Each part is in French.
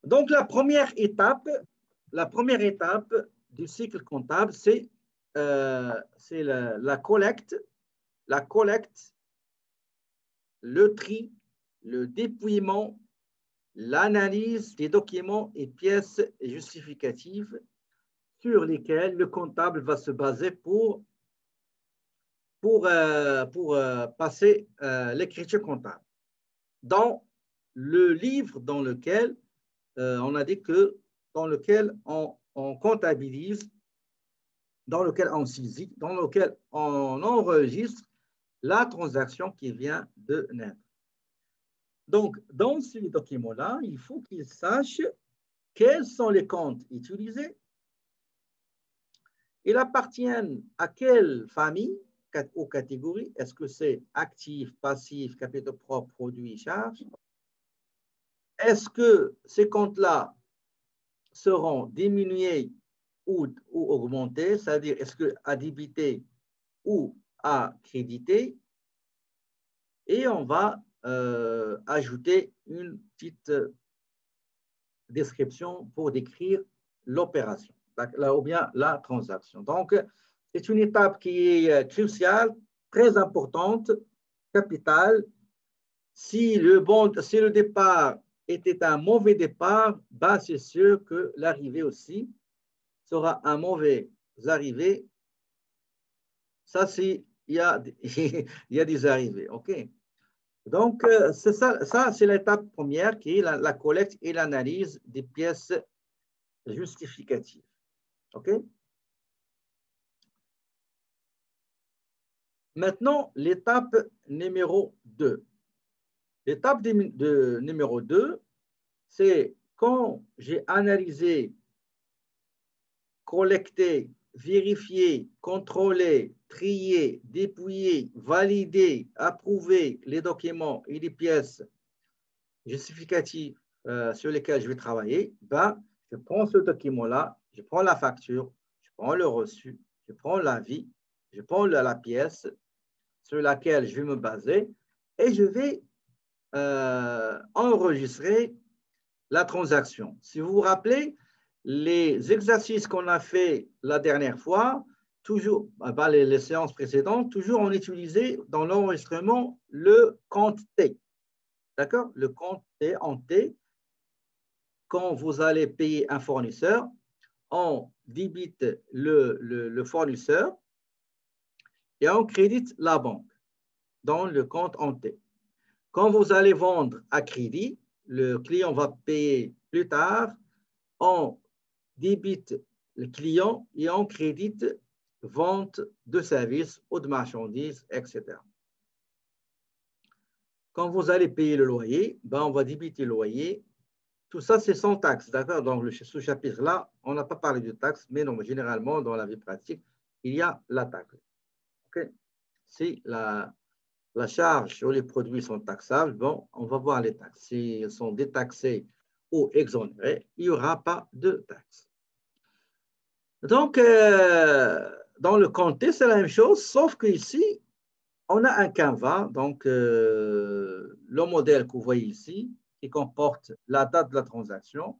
Donc, la première étape du cycle comptable, c'est la collecte, le tri, le dépouillement, l'analyse des documents et pièces justificatives sur lesquels le comptable va se baser pour passer l'écriture comptable. Dans le livre dans lequel on a dit que dans lequel on comptabilise, dans lequel on saisit, dans lequel on enregistre la transaction qui vient de naître. Donc, dans ce document-là, il faut qu'il sache quels sont les comptes utilisés. Ils appartiennent à quelle famille ou catégorie? Est-ce que c'est actif, passif, capitaux propres, produits, charges? Est-ce que ces comptes-là seront diminués ou augmentés? C'est-à-dire, est-ce qu'à débiter ou à créditer? Et on va ajouter une petite description pour décrire l'opération, ou bien la transaction. Donc, c'est une étape qui est cruciale, très importante, capitale. Si le départ était un mauvais départ, bah, c'est sûr que l'arrivée aussi sera un mauvais arrivé. Ça, c'est, il y a des arrivées, OK? Donc, ça c'est l'étape première qui est la collecte et l'analyse des pièces justificatives. OK? Maintenant, l'étape numéro 2. L'étape numéro 2, c'est quand j'ai analysé, collecté, vérifié, contrôlé, trié, dépouillé, validé, approuvé les documents et les pièces justificatives sur lesquelles je vais travailler, ben, je prends ce document-là, je prends la facture, je prends le reçu, je prends l'avis, je prends la pièce sur laquelle je vais me baser et je vais enregistrer la transaction. Si vous vous rappelez, les exercices qu'on a fait la dernière fois, toujours, les séances précédentes, toujours on utilisait dans l'enregistrement le compte T. D'accord? Le compte T en T, quand vous allez payer un fournisseur, on débite le fournisseur et on crédite la banque dans le compte en T. Quand vous allez vendre à crédit, le client va payer plus tard, on débite le client et on crédite vente de services ou de marchandises, etc. Quand vous allez payer le loyer, ben on va débiter le loyer. Tout ça, c'est sans taxe, d'accord? Donc, ce chapitre-là, on n'a pas parlé de taxe, mais non, généralement, dans la vie pratique, il y a la taxe. Okay? Si la charge sur les produits sont taxables, bon, on va voir les taxes. S'ils sont détaxés ou exonérés, il n'y aura pas de taxe. Donc, dans le compte, c'est la même chose, sauf qu'ici, on a un canevas, donc le modèle que vous voyez ici, qui comporte la date de la transaction,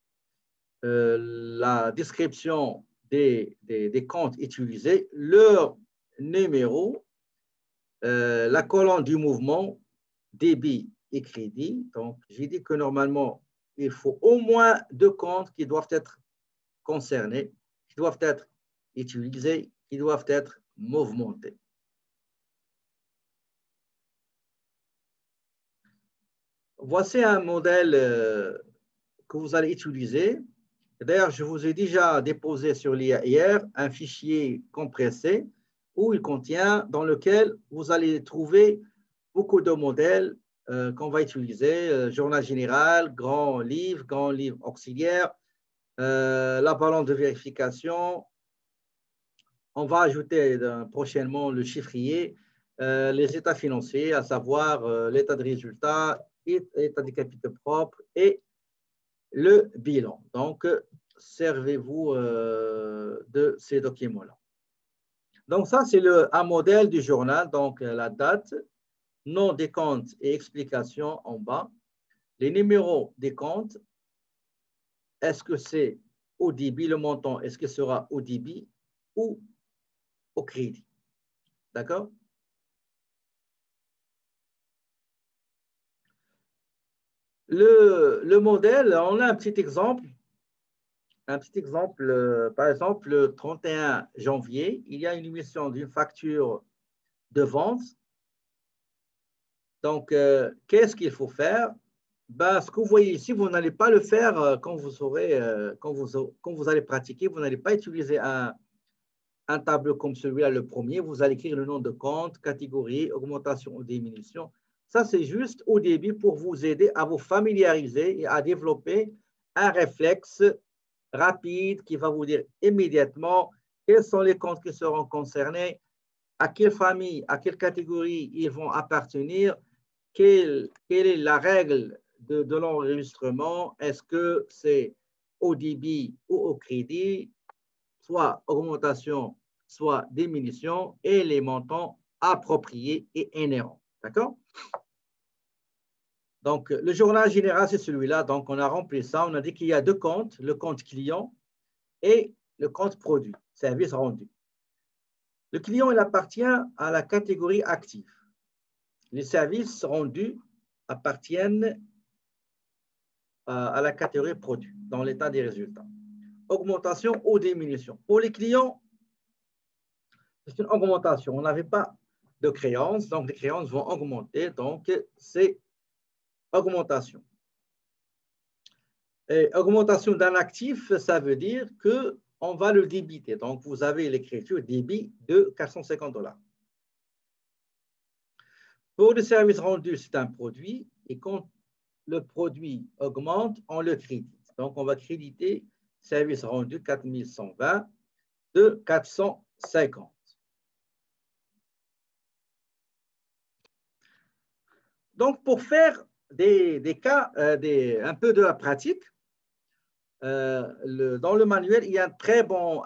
la description des comptes utilisés, leur numéro, la colonne du mouvement, débit et crédit. Donc, j'ai dit que normalement, il faut au moins 2 comptes qui doivent être concernés, qui doivent être utilisés, qui doivent être movimentés. Voici un modèle que vous allez utiliser. D'ailleurs, je vous ai déjà déposé sur l'IA hier un fichier compressé où il contient, dans lequel vous allez trouver beaucoup de modèles qu'on va utiliser, journal général, grand livre auxiliaire, la balance de vérification. On va ajouter prochainement le chiffrier, les états financiers, à savoir l'état de résultat, l'état des capitaux propres et le bilan. Donc, servez-vous de ces documents-là. Donc, ça, c'est un modèle du journal. Donc, la date, nom des comptes et explications en bas, les numéros des comptes est-ce que c'est au débit, le montant, est-ce que sera au débit ou au crédit? D'accord? Le modèle, on a un petit exemple. Par exemple, le 31 janvier, il y a une émission d'une facture de vente. Donc, qu'est-ce qu'il faut faire? Ben, ce que vous voyez ici, vous n'allez pas le faire quand quand vous allez pratiquer. Vous n'allez pas utiliser un tableau comme celui-là, le premier. Vous allez écrire le nom de compte, catégorie, augmentation ou diminution. Ça, c'est juste au début pour vous aider à vous familiariser et à développer un réflexe rapide qui va vous dire immédiatement quels sont les comptes qui seront concernés, à quelle famille, à quelle catégorie ils vont appartenir, quelle est la règle de l'enregistrement, est-ce que c'est au débit ou au crédit, soit augmentation, soit diminution, et les montants appropriés et inhérents. D'accord? Donc, le journal général, c'est celui-là. Donc, on a rempli ça. On a dit qu'il y a deux comptes, le compte client et le compte produit, service rendu. Le client, il appartient à la catégorie active. Les services rendus appartiennent à la catégorie produit dans l'état des résultats. Augmentation ou diminution. Pour les clients, c'est une augmentation. On n'avait pas de créances, donc les créances vont augmenter. Donc, c'est augmentation. Et augmentation d'un actif, ça veut dire qu'on va le débiter. Donc, vous avez l'écriture débit de 450 $. Pour le service rendu, c'est un produit. Et quand le produit augmente, on le crédite. Donc, on va créditer service rendu 4120 de 450. Donc, pour faire des cas, un peu de la pratique, dans le manuel, il y a un très bon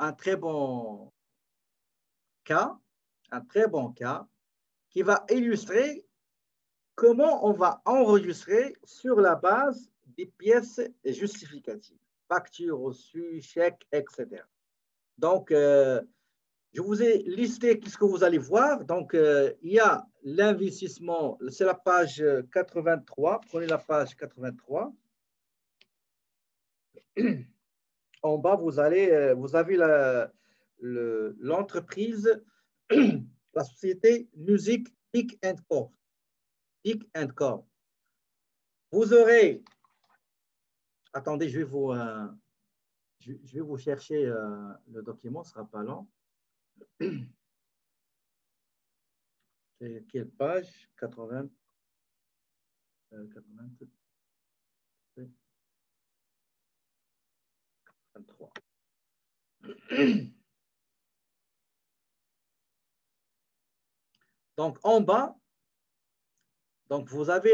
cas qui va illustrer comment on va enregistrer sur la base des pièces justificatives, factures reçues, chèques, etc. Donc, je vous ai listé ce que vous allez voir. Donc, il y a l'investissement, c'est la page 83. Prenez la page 83. En bas, vous avez l'entreprise, la société Music Pick and Co. Pick and Co. Vous aurez, attendez, je vais vous chercher le document, ce ne sera pas long. C'est quelle page? 80, 83. Donc, en bas, donc vous avez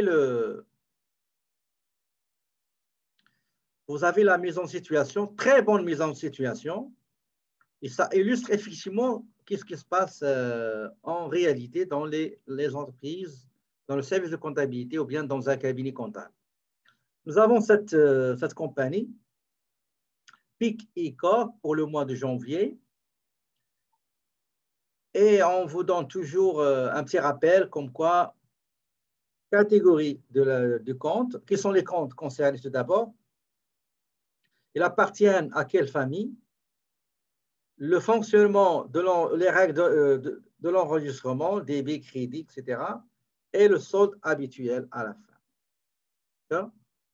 la mise en situation, très bonne mise en situation, et ça illustre effectivement qu'est-ce qui se passe en réalité dans les entreprises, dans le service de comptabilité ou bien dans un cabinet comptable. Nous avons cette compagnie, PIC Corp, pour le mois de janvier, et on vous donne toujours un petit rappel comme quoi catégorie du compte, qui sont les comptes concernés tout d'abord, ils appartiennent à quelle famille, le fonctionnement les règles de l'enregistrement, débit, crédit, etc., et le solde habituel à la fin.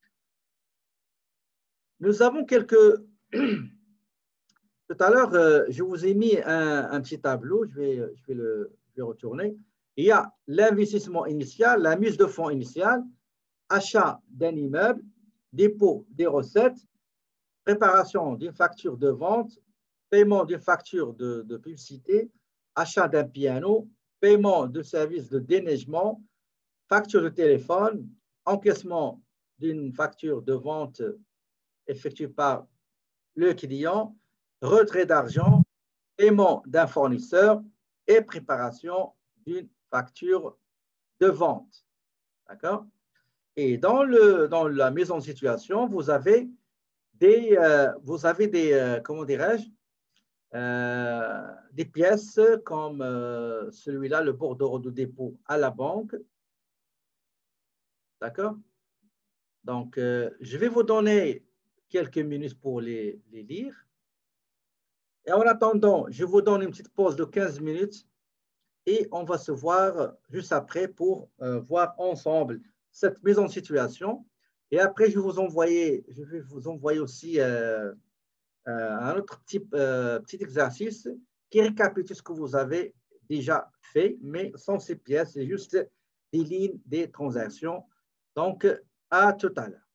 Nous avons quelques... Tout à l'heure, je vous ai mis un petit tableau, je vais retourner. Il y a l'investissement initial, la mise de fonds initiale, achat d'un immeuble, dépôt des recettes, préparation d'une facture de vente, paiement d'une facture de publicité, achat d'un piano, paiement de services de déneigement, facture de téléphone, encaissement d'une facture de vente effectuée par le client, retrait d'argent, paiement d'un fournisseur et préparation d'une facture de vente. D'accord? Et dans la mise en situation, vous avez vous avez comment dirais-je, des pièces comme celui-là, le bordereau de dépôt à la banque. D'accord? Donc, je vais vous donner quelques minutes pour les lire. Et en attendant, je vous donne une petite pause de 15 minutes et on va se voir juste après pour voir ensemble cette mise en situation. Et après, je vais vous envoyer aussi un autre petit exercice qui récapitule ce que vous avez déjà fait, mais sans ces pièces, c'est juste des lignes, des transactions. Donc, à tout à l'heure.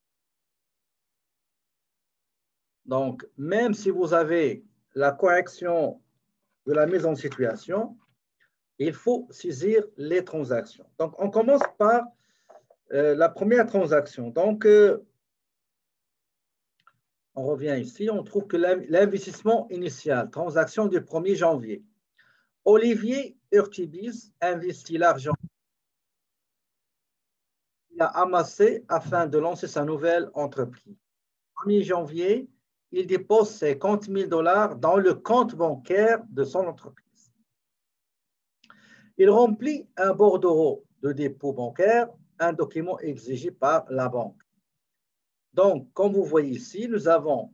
Donc, même si vous avez la correction de la mise en situation, il faut saisir les transactions. Donc, on commence par la première transaction. Donc, on revient ici, on trouve que l'investissement initial, transaction du 1er janvier. Olivier Urtubis investit l'argent qu'il a amassé afin de lancer sa nouvelle entreprise. 1er janvier, il dépose 50 000 $ dans le compte bancaire de son entreprise. Il remplit un bordereau de dépôt bancaire, un document exigé par la banque. Donc, comme vous voyez ici, nous avons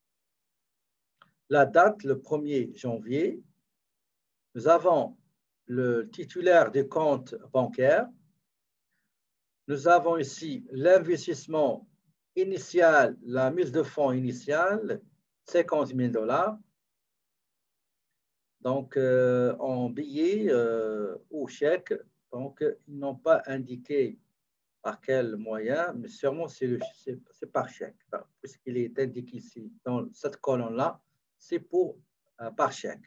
la date, le 1er janvier. Nous avons le titulaire des comptes bancaires. Nous avons ici l'investissement initial, la mise de fonds initiale, 50 000 $. Donc, en billets ou chèques. Donc, ils n'ont pas indiqué par quel moyen, mais sûrement c'est par chèque. Puisqu'il est indiqué ici dans cette colonne-là, c'est par chèque.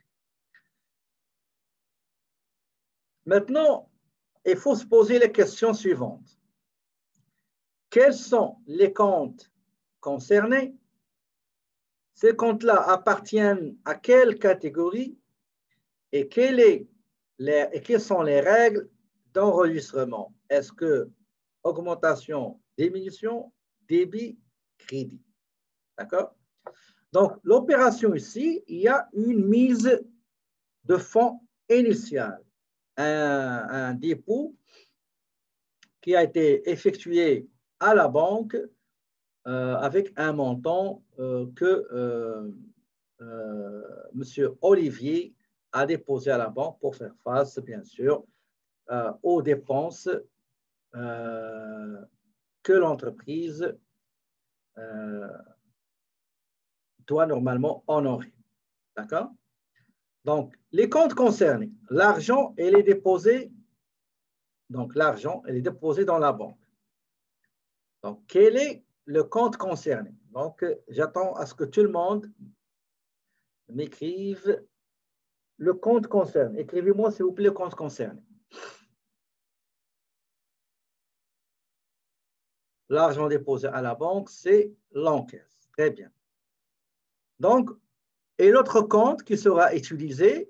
Maintenant, il faut se poser les questions suivantes. Quels sont les comptes concernés? Ces comptes-là appartiennent à quelle catégorie et quelles sont les règles d'enregistrement? Est-ce que augmentation, diminution, débit, crédit? D'accord? Donc, l'opération ici, il y a une mise de fonds initiale, un dépôt qui a été effectué à la banque avec un montant que M. Olivier a déposé à la banque pour faire face, bien sûr, aux dépenses que l'entreprise doit normalement honorer. D'accord? Donc, les comptes concernés, l'argent, elle est déposé. Donc, l'argent, elle est déposée dans la banque. Donc, quel est le compte concerné? Donc, j'attends à ce que tout le monde m'écrive le compte concerné. Écrivez-moi, s'il vous plaît, le compte concerné. L'argent déposé à la banque, c'est l'encaisse. Très bien. Donc, et l'autre compte qui sera utilisé,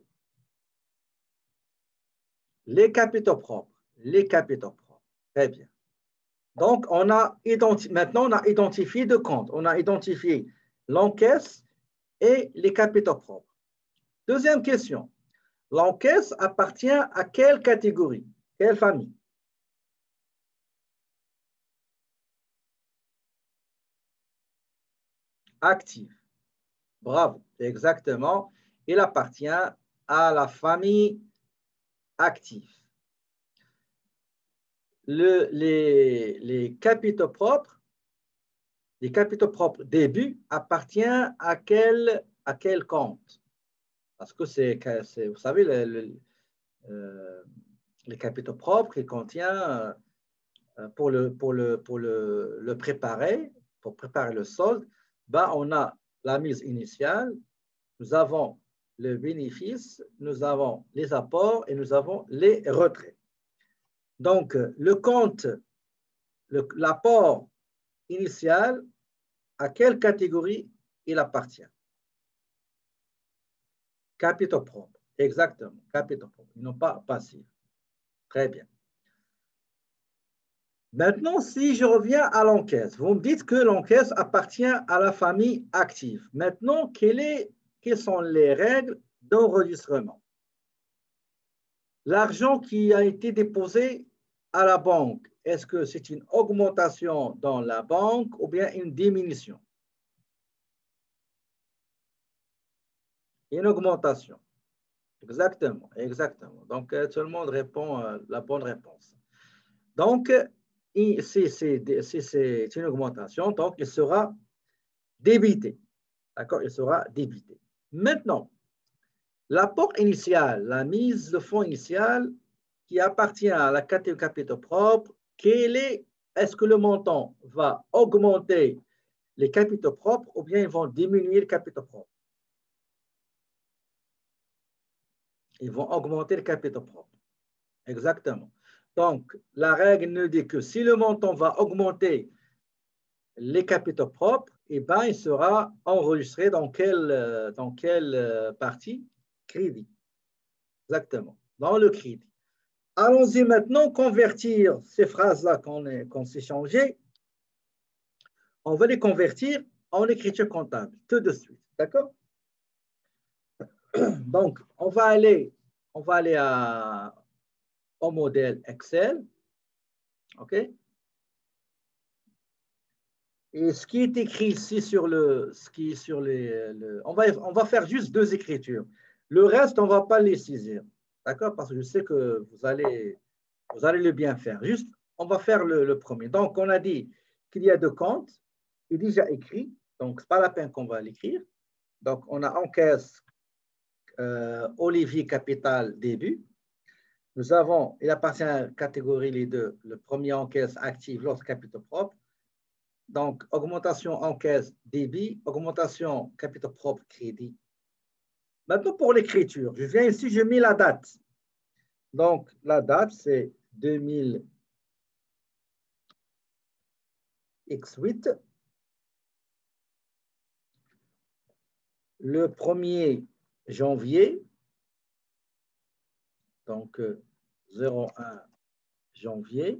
les capitaux propres. Les capitaux propres. Très bien. Donc, maintenant, on a identifié deux comptes. On a identifié l'encaisse et les capitaux propres. Deuxième question. L'encaisse appartient à quelle catégorie? Quelle famille? Active. Bravo, exactement. Il appartient à la famille active. Les capitaux propres début appartiennent à quel compte? Parce que vous savez, les capitaux propres, il contient pour le préparer, pour préparer le solde, ben, on a la mise initiale, nous avons le bénéfice, nous avons les apports et nous avons les retraits. Donc, le compte, l'apport initial, à quelle catégorie il appartient? Capitaux propres, exactement, capitaux propres, non pas passifs. Très bien. Maintenant, si je reviens à l'encaisse, vous me dites que l'encaisse appartient à la famille active. Maintenant, quelles sont les règles d'enregistrement? L'argent qui a été déposé à la banque, est-ce que c'est une augmentation dans la banque ou bien une diminution? Une augmentation. Exactement, exactement. Donc, tout le monde répond la bonne réponse. Donc, si c'est une augmentation, donc il sera débité. D'accord? Il sera débité. Maintenant, l'apport initial, la mise de fonds initiale qui appartient à la catégorie capitaux propres, est-ce que le montant va augmenter les capitaux propres ou bien ils vont diminuer les capitaux propres? Ils vont augmenter les capitaux propres. Exactement. Donc, la règle nous dit que si le montant va augmenter les capitaux propres, eh ben, il sera enregistré dans quelle partie? Crédit. Exactement, dans le crédit. Allons-y maintenant convertir ces phrases-là qu'on s'est changées. On va les convertir en écriture comptable tout de suite. D'accord? Donc, on va aller au modèle Excel. OK? Et ce qui est écrit ici on va faire juste deux écritures. Le reste, on ne va pas les saisir. D'accord? Parce que je sais que vous allez le bien faire. Juste, on va faire le premier. Donc, on a dit qu'il y a deux comptes. Il est déjà écrit. Donc, ce n'est pas la peine qu'on va l'écrire. Donc, on a encaisse Olivier Capital début. Nous avons, il appartient à la catégorie les deux. Le premier encaisse active, l'autre capitaux propres. Donc, augmentation encaisse débit, augmentation capitaux propres crédit. Maintenant, pour l'écriture, je viens ici, je mets la date. Donc, la date, c'est 2000 X8. Le 1er janvier, donc 01 janvier.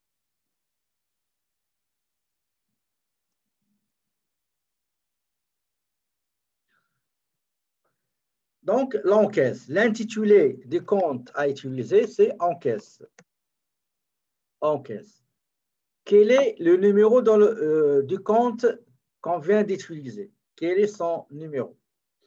Donc, l'encaisse. L'intitulé du compte à utiliser, c'est encaisse. Encaisse. Quel est le numéro du compte qu'on vient d'utiliser? Quel est son numéro?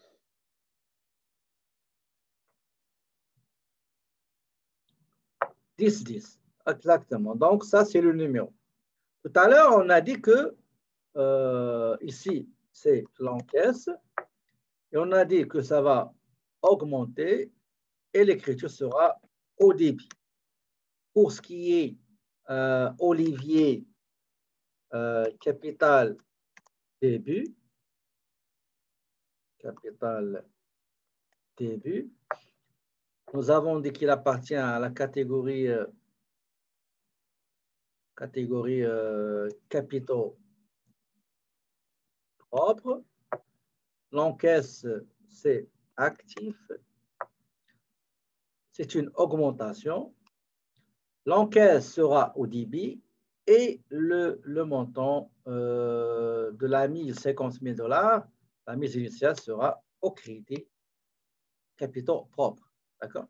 1010. Exactement. Donc, ça, c'est le numéro. Tout à l'heure, on a dit que ici, c'est l'encaisse. Et on a dit que ça va augmenter et l'écriture sera au débit. Pour ce qui est Olivier, capital début, nous avons dit qu'il appartient à la catégorie capitaux propres. L'encaisse, c'est actif. C'est une augmentation. L'encaisse sera au débit et le montant de la mise, 50 000 $, la mise initiale sera au crédit capitaux propres. D'accord?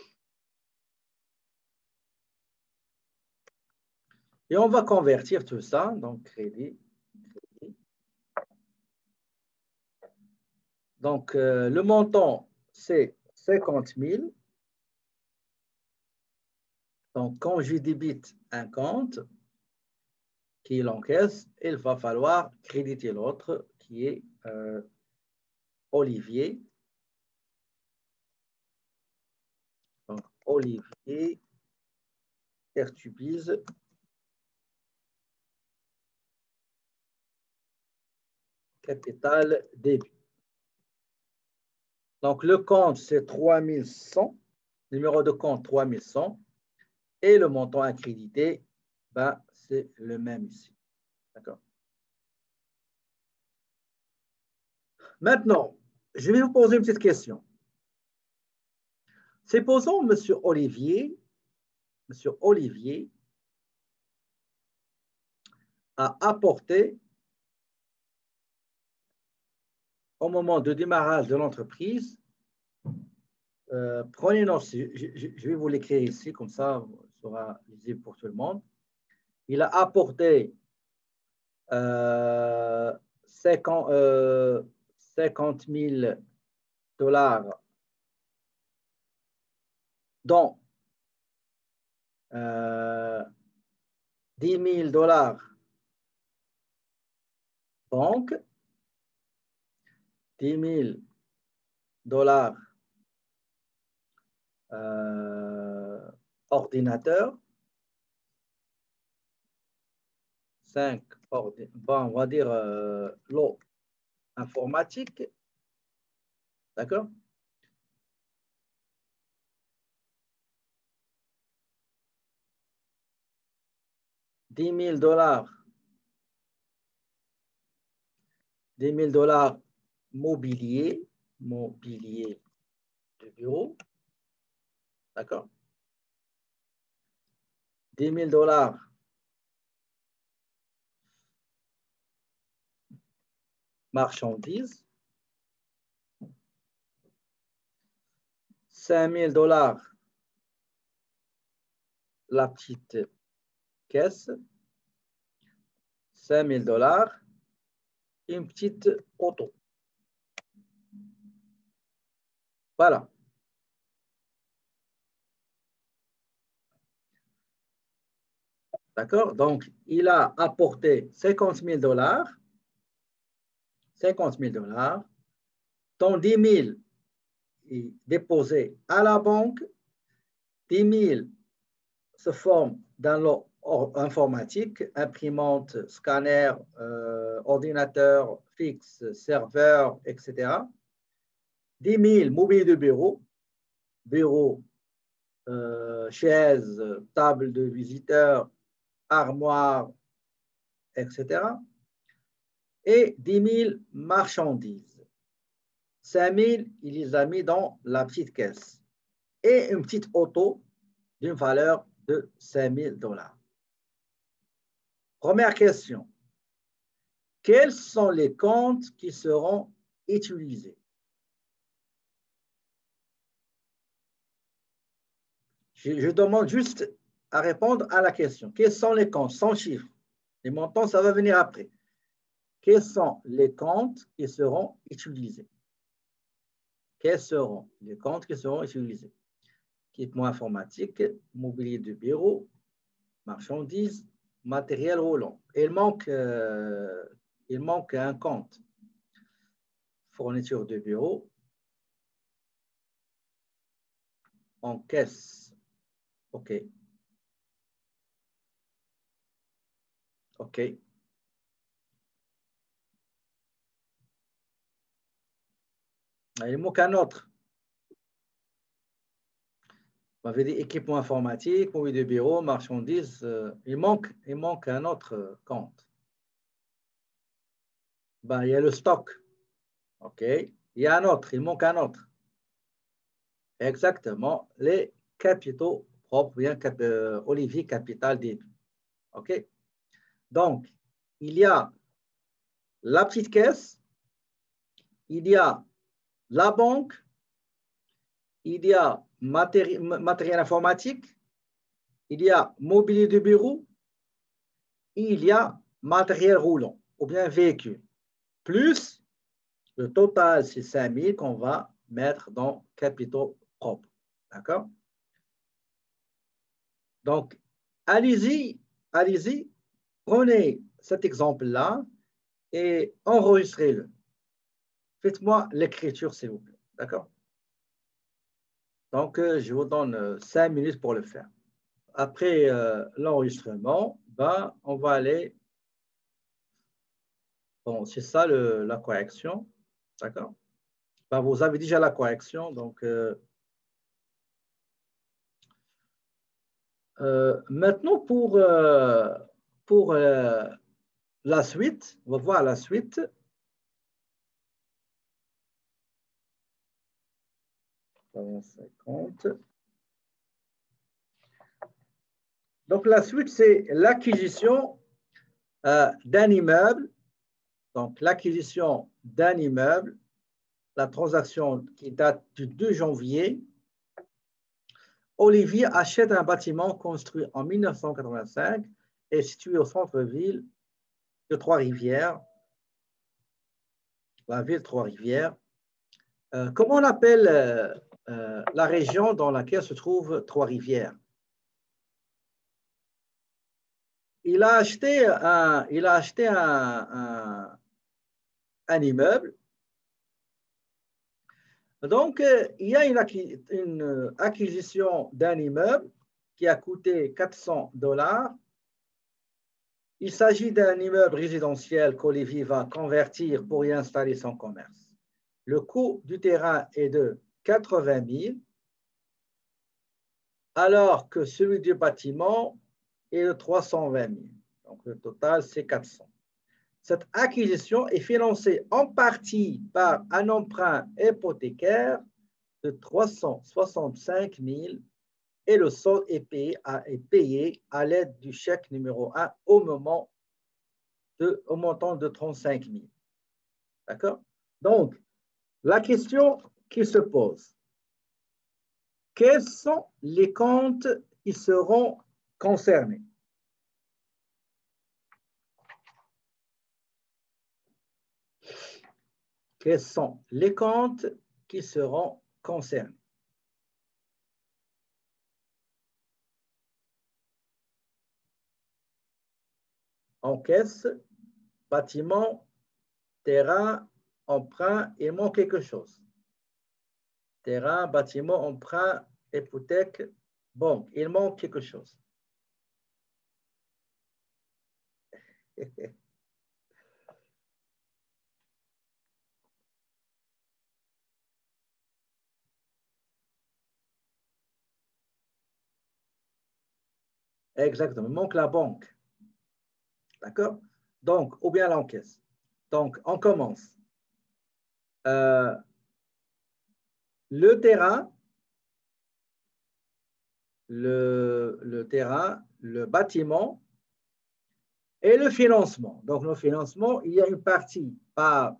Et on va convertir tout ça, donc crédit. Donc, le montant, c'est 50 000. Donc, quand je débite un compte, qui est l'encaisse, il va falloir créditer l'autre, qui est Olivier. Donc, Olivier Pertubise. Capital début. Donc, le compte, c'est 3100. Numéro de compte, 3100. Et le montant accrédité, ben, c'est le même ici. D'accord? Maintenant, je vais vous poser une petite question. Supposons, Monsieur Olivier, a apporté au moment de démarrage de l'entreprise. Prenez note, je vais vous l'écrire ici, comme ça, ce sera lisible pour tout le monde. Il a apporté 50 000 $, dont 10 000 $ banque, 10 000 $ ordinateur, 5, bon, on va dire l'eau informatique, d'accord? $10 000, 10 000 $ mobilier de bureau, d'accord? 10 000 $ marchandises, 5 000 $ la petite caisse, 5 000 $ une petite auto. Voilà. D'accord? Donc, il a apporté 50 000 $, 50 000 $, dont 10 000 est déposé à la banque, 10 000 se forment dans l'informatique, imprimante, scanner, ordinateur fixe, serveur, etc. 10 000 mobilier de bureau, chaises, table de visiteurs, armoire, etc. Et 10 000 marchandises. 5 000, il les a mis dans la petite caisse. Et une petite auto d'une valeur de 5 000 $. Première question. Quels sont les comptes qui seront utilisés? Je demande juste à répondre à la question. Quels sont les comptes sans chiffre? Les montants, ça va venir après. Quels sont les comptes qui seront utilisés? Quels seront les comptes qui seront utilisés? Équipement informatique, mobilier de bureau, marchandises, matériel roulant. Il manque un compte. Fourniture de bureau, en caisse. OK. OK. Il manque un autre. Vous m'avez dit équipement informatique, mobilier de bureau, marchandises. Il manque un autre compte. Ben, il y a le stock. OK. Il y a un autre. Il manque un autre. Exactement. Les capitaux propres, bien Olivier Capital début. OK. Donc, il y a la petite caisse, il y a la banque, il y a matériel informatique, il y a mobilier de bureau, il y a matériel roulant ou bien véhicule. Plus le total, c'est 5 000 qu'on va mettre dans capitaux propres. D'accord? Donc, allez-y, prenez cet exemple-là et enregistrez-le. Faites-moi l'écriture, s'il vous plaît. D'accord? Donc, je vous donne 5 minutes pour le faire. Après l'enregistrement, ben, on va aller. Bon, c'est ça la correction. D'accord? Ben, vous avez déjà la correction. Donc, maintenant, pour la suite, on va voir la suite. Donc, la suite, c'est l'acquisition d'un immeuble, donc l'acquisition d'un immeuble, la transaction qui date du 2 janvier, Olivier achète un bâtiment construit en 1985 et situé au centre-ville de Trois-Rivières, la ville de Trois-Rivières. Comment on appelle la région dans laquelle se trouve Trois-Rivières? Il a acheté un immeuble. Donc, il y a une acquisition d'un immeuble qui a coûté 400 $. Il s'agit d'un immeuble résidentiel qu'Olivier va convertir pour y installer son commerce. Le coût du terrain est de 80 000, alors que celui du bâtiment est de 320 000. Donc, le total, c'est 400. Cette acquisition est financée en partie par un emprunt hypothécaire de 365 000 et le solde est payé à l'aide du chèque numéro 1 au montant de 35 000. D'accord? Donc, la question qui se pose, quels sont les comptes qui seront concernés? Quels sont les comptes qui seront concernés? Encaisse, bâtiment, terrain, emprunt, il manque quelque chose. Terrain, bâtiment, emprunt, hypothèque, banque, il manque quelque chose. Exactement, il manque la banque. D'accord? Donc, ou bien l'encaisse. Donc, on commence. Le terrain, le bâtiment et le financement. Donc, le financement, il y a une partie par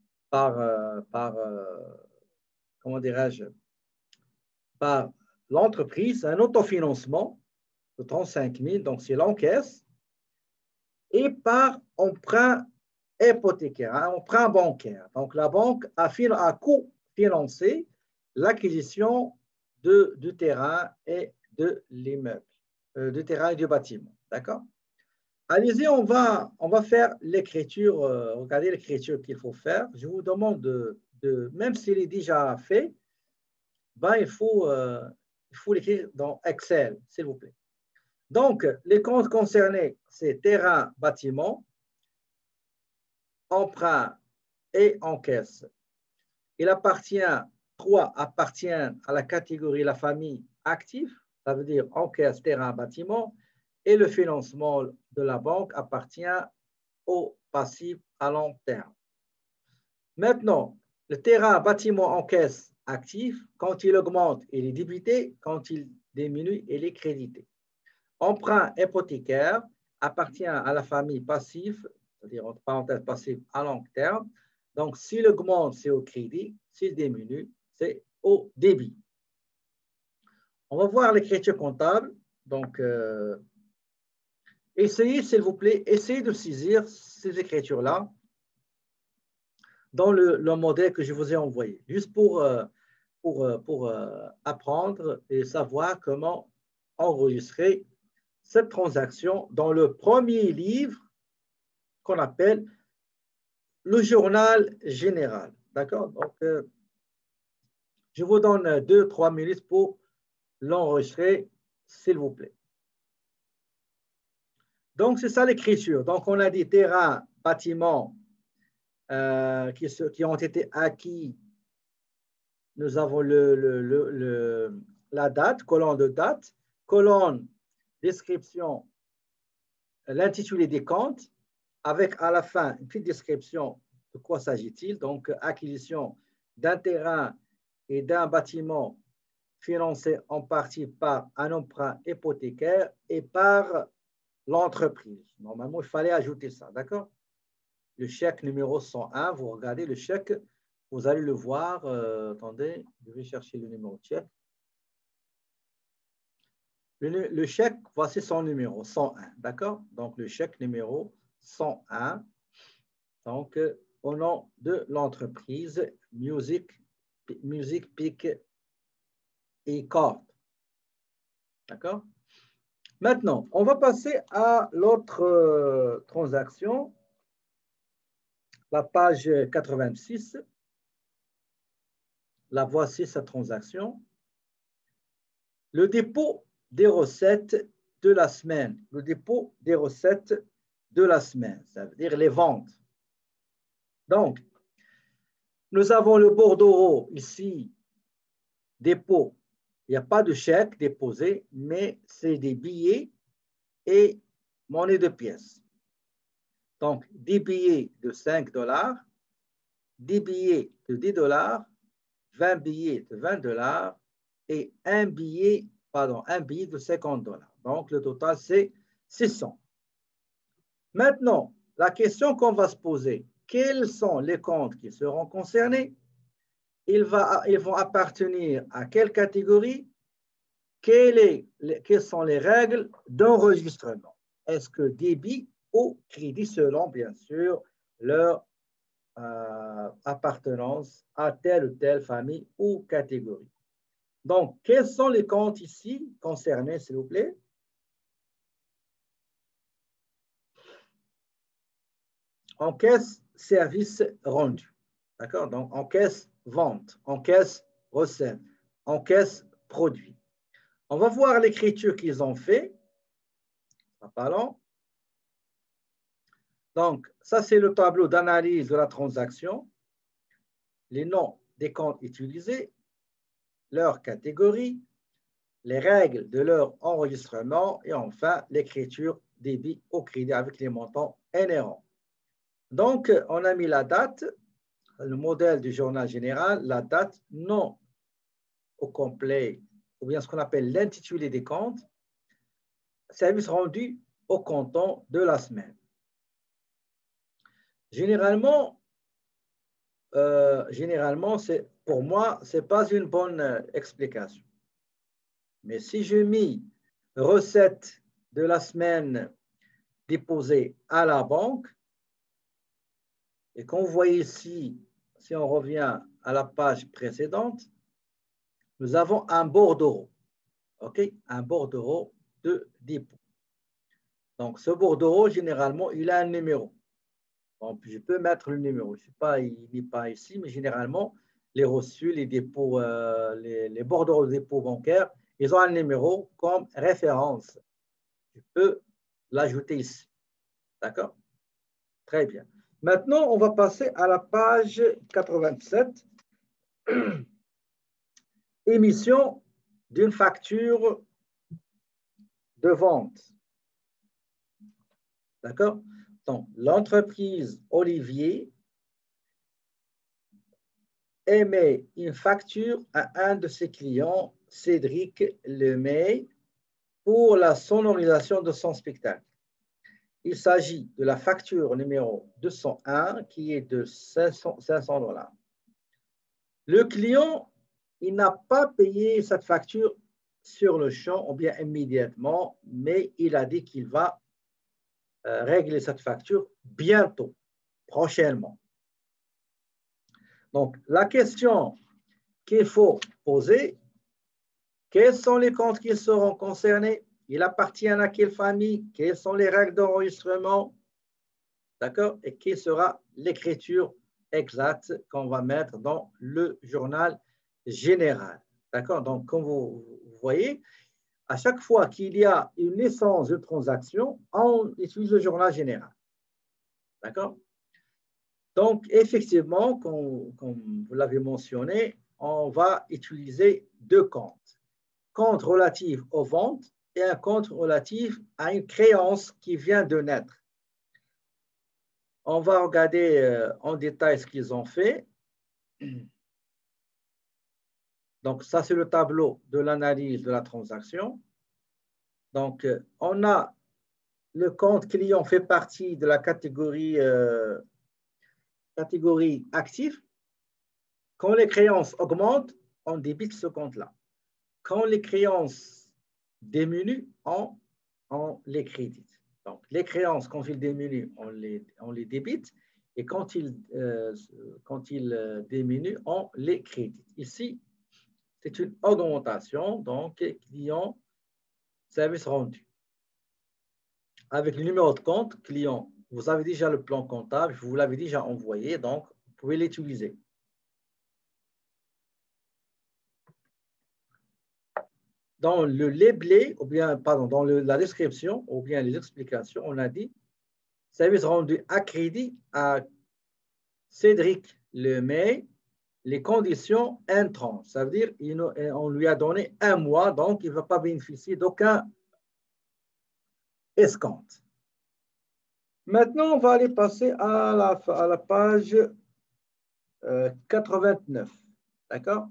comment dirais-je, par l'entreprise, un autofinancement de 35 000, donc c'est l'encaisse, et par emprunt hypothécaire, un emprunt bancaire. Donc, la banque a co-financé l'acquisition du terrain et de l'immeuble, du terrain et du bâtiment. D'accord? Allez-y, on va faire l'écriture, regardez l'écriture qu'il faut faire. Je vous demande même s'il est déjà fait, ben, il faut l'écrire dans Excel, s'il vous plaît. Donc, les comptes concernés, c'est terrain, bâtiment, emprunt et encaisse. Trois appartiennent à la catégorie la famille active, ça veut dire encaisse, terrain, bâtiment, et le financement de la banque appartient au passif à long terme. Maintenant, le terrain, bâtiment, encaisse actif, quand il augmente, il est débité, quand il diminue, il est crédité. Emprunt hypothécaire appartient à la famille passive, c'est-à-dire entre parenthèses passif à long terme. Donc, s'il augmente, c'est au crédit, s'il diminue, c'est au débit. On va voir l'écriture comptable. Donc, essayez, s'il vous plaît, essayez de saisir ces écritures-là dans le modèle que je vous ai envoyé, juste pour apprendre et savoir comment enregistrer cette transaction dans le premier livre qu'on appelle le journal général. D'accord? Donc, je vous donne 2-3 minutes pour l'enregistrer, s'il vous plaît. Donc, c'est ça l'écriture. Donc, on a dit terrain, bâtiment qui ont été acquis. Nous avons la date, colonne de date, colonne description, l'intitulé des comptes, avec à la fin une petite description de quoi s'agit-il. Donc, acquisition d'un terrain et d'un bâtiment financé en partie par un emprunt hypothécaire et par l'entreprise. Normalement, il fallait ajouter ça, d'accord? Le chèque numéro 101, vous regardez le chèque, vous allez le voir. Attendez, je vais chercher le numéro de chèque. Le chèque, voici son numéro, 101, d'accord? Donc, le chèque numéro 101, donc, au nom de l'entreprise Music Pick et Card. D'accord? Maintenant, on va passer à l'autre transaction, la page 86. La voici, sa transaction. Le dépôt des recettes de la semaine. Le dépôt des recettes de la semaine, ça veut dire les ventes. Donc, nous avons le bordereau ici, dépôt. Il n'y a pas de chèque déposé, mais c'est des billets et monnaie de pièces. Donc, 10 billets de 5 $, 10 billets de 10 $, 20 billets de 20 $ et un billet de 50 $. Donc, le total, c'est 600. Maintenant, la question qu'on va se poser, quels sont les comptes qui seront concernés? Ils vont appartenir à quelle catégorie? Quelles sont les règles d'enregistrement? Est-ce que débit ou crédit selon, bien sûr, leur appartenance à telle ou telle famille ou catégorie? Donc, quels sont les comptes ici concernés, s'il vous plaît? Encaisse service rendu. D'accord? Donc, encaisse vente, encaisse recette, encaisse produit. On va voir l'écriture qu'ils ont fait. Pas long. Donc, ça, c'est le tableau d'analyse de la transaction. Les noms des comptes utilisés, leur catégorie, les règles de leur enregistrement et enfin l'écriture débit au crédit avec les montants inhérents. Donc, on a mis la date, le modèle du journal général, la date non au complet, ou bien ce qu'on appelle l'intitulé des comptes, service rendu au comptant de la semaine. Généralement, pour moi, ce n'est pas une bonne explication. Mais si je mets recette de la semaine déposée à la banque, et qu'on voit ici, si on revient à la page précédente, nous avons un bordereau, un bordereau de dépôt. Donc, ce bordereau, généralement, il a un numéro. Donc, je peux mettre le numéro. Je sais pas, il n'est pas ici, mais généralement, les reçus, les dépôts, les bordereaux de dépôt bancaires, ils ont un numéro comme référence. Je peux l'ajouter ici. D'accord? Très bien. Maintenant, on va passer à la page 87. Émission d'une facture de vente. D'accord? Donc, l'entreprise Olivier émet une facture à un de ses clients, Cédric Lemay, pour la sonorisation de son spectacle. Il s'agit de la facture numéro 201 qui est de 500 $. Le client, il n'a pas payé cette facture sur le champ ou bien immédiatement, mais il a dit qu'il va régler cette facture bientôt, prochainement. Donc, la question qu'il faut poser, quels sont les comptes qui seront concernés? Il appartient à quelle famille? Quelles sont les règles d'enregistrement? D'accord? Et quelle sera l'écriture exacte qu'on va mettre dans le journal général? D'accord? Donc, comme vous voyez, à chaque fois qu'il y a une naissance de transaction, on utilise le journal général. D'accord? Donc, effectivement, comme vous l'avez mentionné, on va utiliser deux comptes. Compte relatif aux ventes et un compte relatif à une créance qui vient de naître. On va regarder en détail ce qu'ils ont fait. Donc, ça, c'est le tableau de l'analyse de la transaction. Donc, on a le compte client fait partie de la catégorie active, quand les créances augmentent, on débite ce compte-là. Quand les créances diminuent, on les crédite. Donc, les créances, quand ils diminuent, on les débite. Et quand ils diminuent, on les crédite. Ici, c'est une augmentation, donc client, service rendu. Avec le numéro de compte, client, vous avez déjà le plan comptable, je vous l'avais déjà envoyé, donc vous pouvez l'utiliser. Dans le labelé, ou bien, pardon, dans la description, ou bien les explications, on a dit service rendu à crédit à Cédric Lemay, les conditions entrantes. Ça veut dire qu'on lui a donné un mois, donc il ne va pas bénéficier d'aucun escompte. Maintenant, on va aller passer à la page 89. D'accord?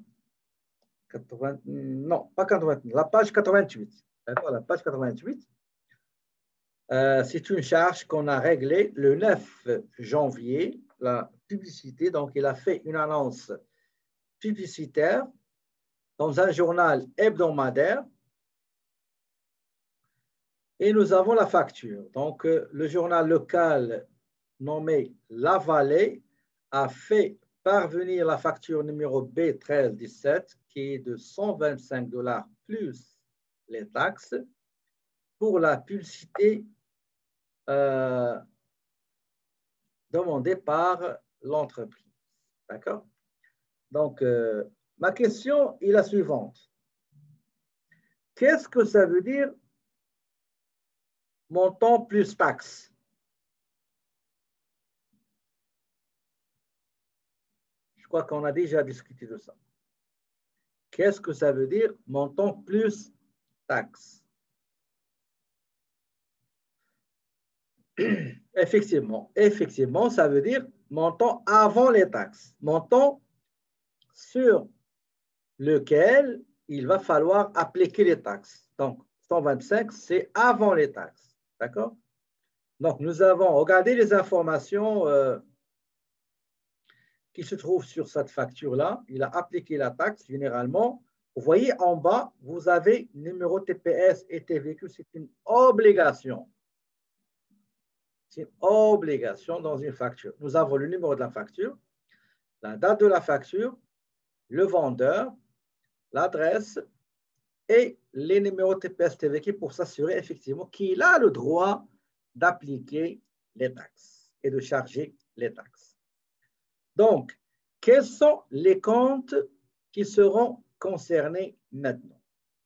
Non, pas 89, la page 88. D'accord, la page 88. C'est une charge qu'on a réglée le 9 janvier, la publicité. Donc, il a fait une annonce publicitaire dans un journal hebdomadaire et nous avons la facture. Donc, le journal local nommé La Vallée a fait parvenir la facture numéro B1317 qui est de $125 plus les taxes pour la publicité demandée par l'entreprise. D'accord? Donc, ma question est la suivante. Qu'est-ce que ça veut dire montant plus taxe? Je crois qu'on a déjà discuté de ça. Qu'est-ce que ça veut dire montant plus taxe? Effectivement, ça veut dire montant avant les taxes, montant sur lequel il va falloir appliquer les taxes. Donc, 125, c'est avant les taxes. D'accord? Donc, nous avons regardé les informations qui se trouvent sur cette facture-là. Il a appliqué la taxe généralement. Vous voyez en bas, vous avez numéro TPS et TVQ. C'est une obligation. C'est une obligation dans une facture. Nous avons le numéro de la facture, la date de la facture, le vendeur, l'adresse et les numéros TPS TVQ pour s'assurer effectivement qu'il a le droit d'appliquer les taxes et de charger les taxes. Donc, quels sont les comptes qui seront concernés maintenant?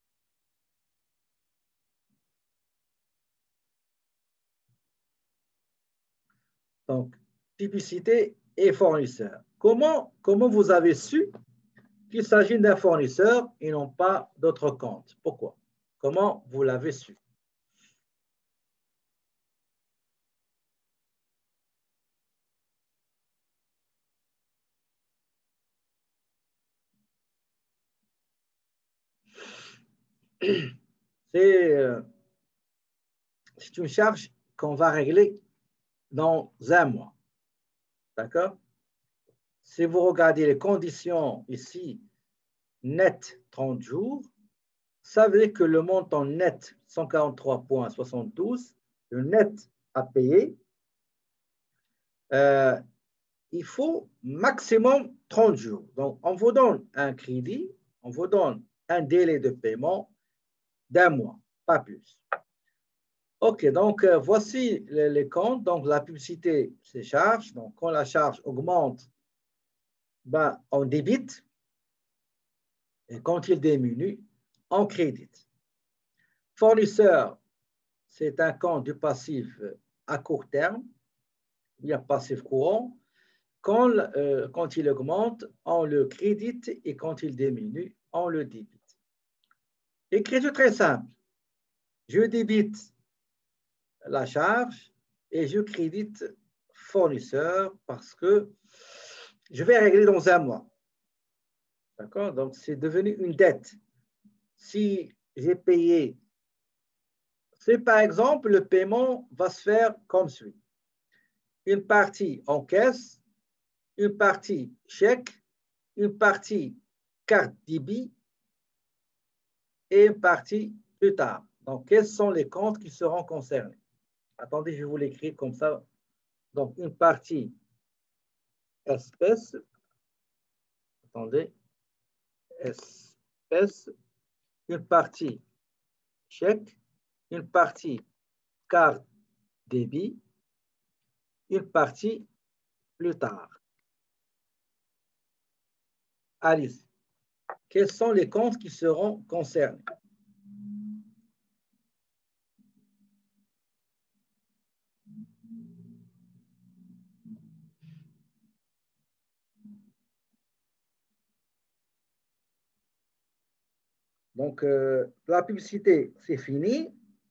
Donc, publicité et fournisseur. Comment vous avez su qu'il s'agit d'un fournisseur et non pas d'autres comptes? Pourquoi? Comment vous l'avez su? C'est une charge qu'on va régler dans un mois. D'accord? Si vous regardez les conditions ici, net 30 jours, ça veut dire que le montant net 143,72, le net à payer, il faut maximum 30 jours. Donc, on vous donne un crédit, on vous donne un délai de paiement d'un mois, pas plus. OK, donc voici les comptes. Donc, la publicité, c'est charge. Donc, quand la charge augmente, ben, on débite. Et quand il diminue, on crédite. Fournisseur, c'est un compte du passif à court terme. Il y a passif courant. Quand il augmente, on le crédite et quand il diminue, on le débite. Écriture très simple. Je débite la charge et je crédite fournisseur parce que je vais régler dans un mois. D'accord? Donc, c'est devenu une dette. Si j'ai payé C'est par exemple, le paiement va se faire comme suit. Une partie en caisse, une partie chèque, une partie carte débit et une partie plus tard. Donc, quels sont les comptes qui seront concernés? Attendez, je vais vous l'écrire comme ça. Donc, une partie espèce. Attendez. Espèce. Une partie chèque. Une partie carte débit. Une partie plus tard. Alice, quels sont les comptes qui seront concernés? Donc, la publicité, c'est fini.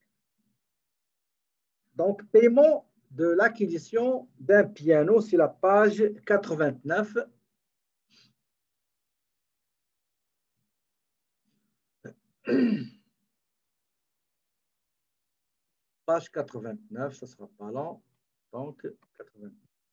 Donc, paiement de l'acquisition d'un piano, c'est la page 89. Page 89, ça ne sera pas long. Donc, 89.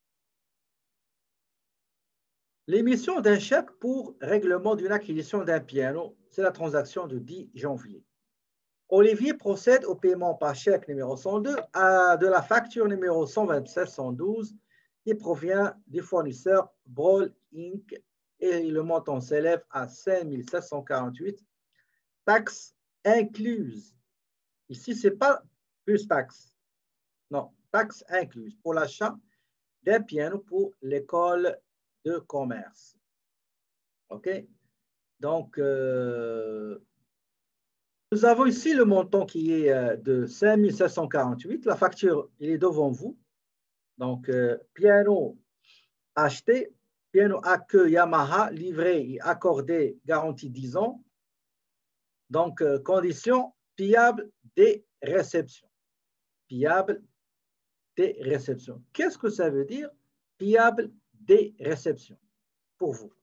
L'émission d'un chèque pour règlement d'une acquisition d'un piano, c'est la transaction du 10 janvier. Olivier procède au paiement par chèque numéro 102 de la facture numéro 127-112 qui provient du fournisseur Brawl Inc. et le montant s'élève à 5 748, taxes incluses. Ici, ce n'est pas plus taxes. Non, taxes incluses pour l'achat d'un piano pour l'école de commerce. OK? Donc, nous avons ici le montant qui est de 5 748. La facture, il est devant vous. Donc, piano acheté, piano AKE Yamaha, livré et accordé, garantie 10 ans. Donc, condition payable des réceptions. Payable des réceptions. Qu'est-ce que ça veut dire, payable des réceptions, pour vous?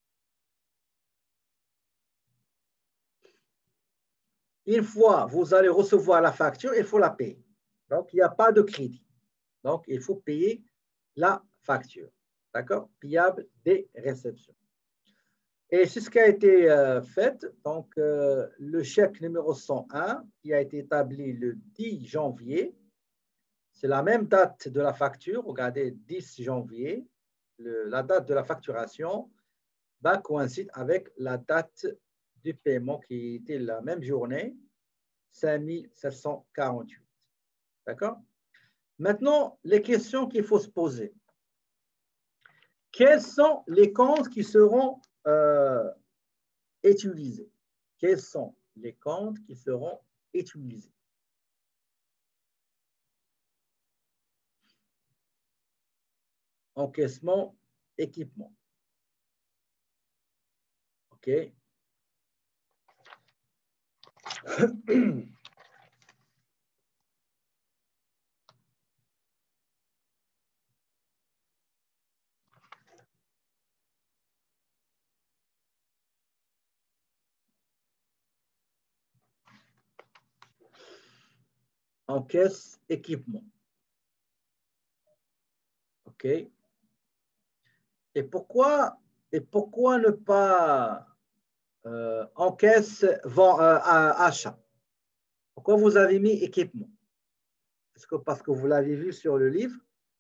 Une fois vous allez recevoir la facture, il faut la payer. Donc, il n'y a pas de crédit. Donc, il faut payer la facture. D'accord? Payable des réceptions. Et c'est ce qui a été fait. Donc, le chèque numéro 101, qui a été établi le 10 janvier, c'est la même date de la facture. Regardez, 10 janvier, la date de la facturation va coïncider avec la date du paiement qui était la même journée, 5 748. D'accord? Maintenant, les questions qu'il faut se poser. Quels sont les comptes qui seront utilisés? Quels sont les comptes qui seront utilisés? Encaissement, équipement. OK. Encaisse, équipement. OK. Et pourquoi ne pas encaisse, achat? Pourquoi vous avez mis équipement? Est-ce que parce que vous l'avez vu sur le livre?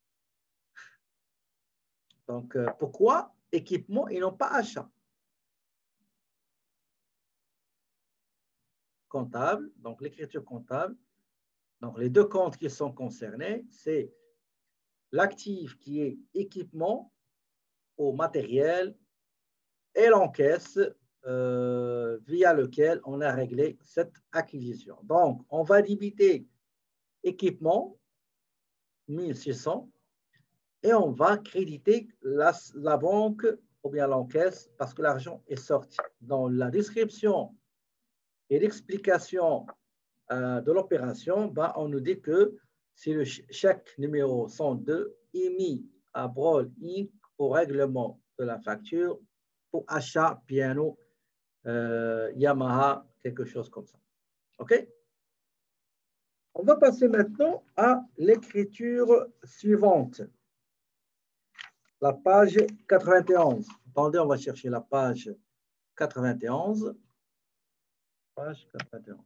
Donc, pourquoi équipement et non pas achat? Comptable, donc l'écriture comptable. Donc, les deux comptes qui sont concernés, c'est l'actif qui est équipement au matériel et l'encaisse via lequel on a réglé cette acquisition. Donc, on va débiter équipement, 1600, et on va créditer la banque ou bien l'encaisse parce que l'argent est sorti. Dans la description et l'explication de l'opération, on nous dit que c'est le chèque numéro 102 émis à Brawl Inc. au règlement de la facture pour achat piano Yamaha, quelque chose comme ça. OK? On va passer maintenant à l'écriture suivante. La page 91. Attendez, on va chercher la page 91. Page 91.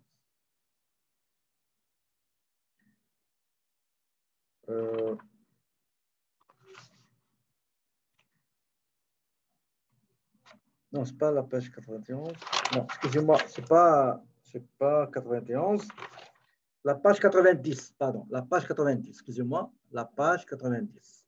Non, ce n'est pas la page 91. Non, excusez-moi, ce n'est pas 91. La page 90, pardon. La page 90, excusez-moi. La page 90.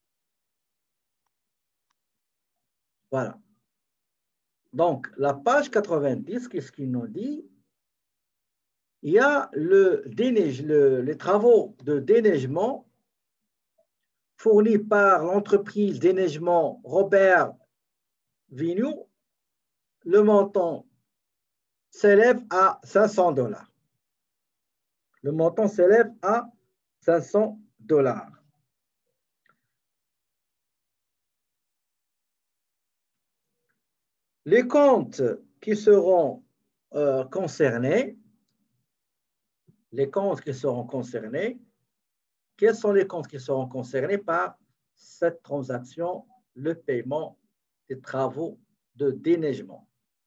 Voilà. Donc, la page 90, qu'est-ce qu'il nous dit? Il y a les travaux de déneigement fournis par l'entreprise déneigement Robert Vignoux. Le montant s'élève à 500 $. Le montant s'élève à 500 $. Les comptes qui seront concernés, quels sont les comptes qui seront concernés par cette transaction, le paiement des travaux de déneigement?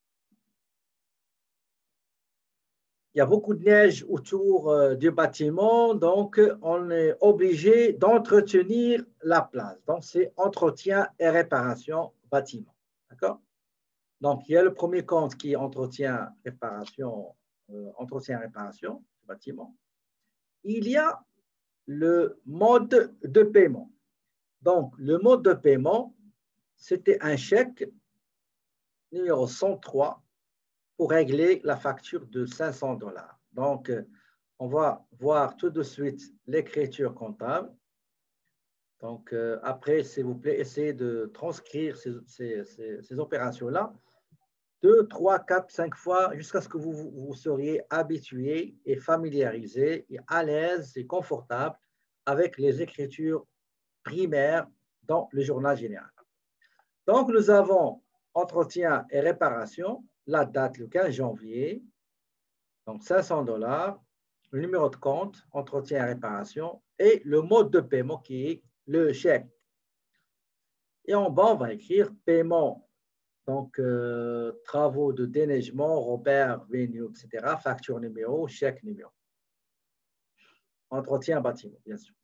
Il y a beaucoup de neige autour du bâtiment, donc on est obligé d'entretenir la place. Donc, c'est entretien et réparation bâtiment. D'accord? Donc, il y a le premier compte qui est entretien et réparation du bâtiment. Il y a le mode de paiement. Donc, le mode de paiement, c'était un chèque numéro 103 pour régler la facture de 500 $. Donc, on va voir tout de suite l'écriture comptable. Donc, après, s'il vous plaît, essayez de transcrire ces opérations-là 2, 3, 4, 5 fois jusqu'à ce que vous seriez habitué et familiarisé et à l'aise et confortable avec les écritures primaires dans le journal général. Donc, nous avons entretien et réparation, la date le 15 janvier, donc 500 $, le numéro de compte, entretien et réparation, et le mode de paiement qui est le chèque. Et en bas, on va écrire paiement. Donc, travaux de déneigement, Robert Vignoux, etc. Facture numéro, chèque numéro. Entretien bâtiment, bien sûr.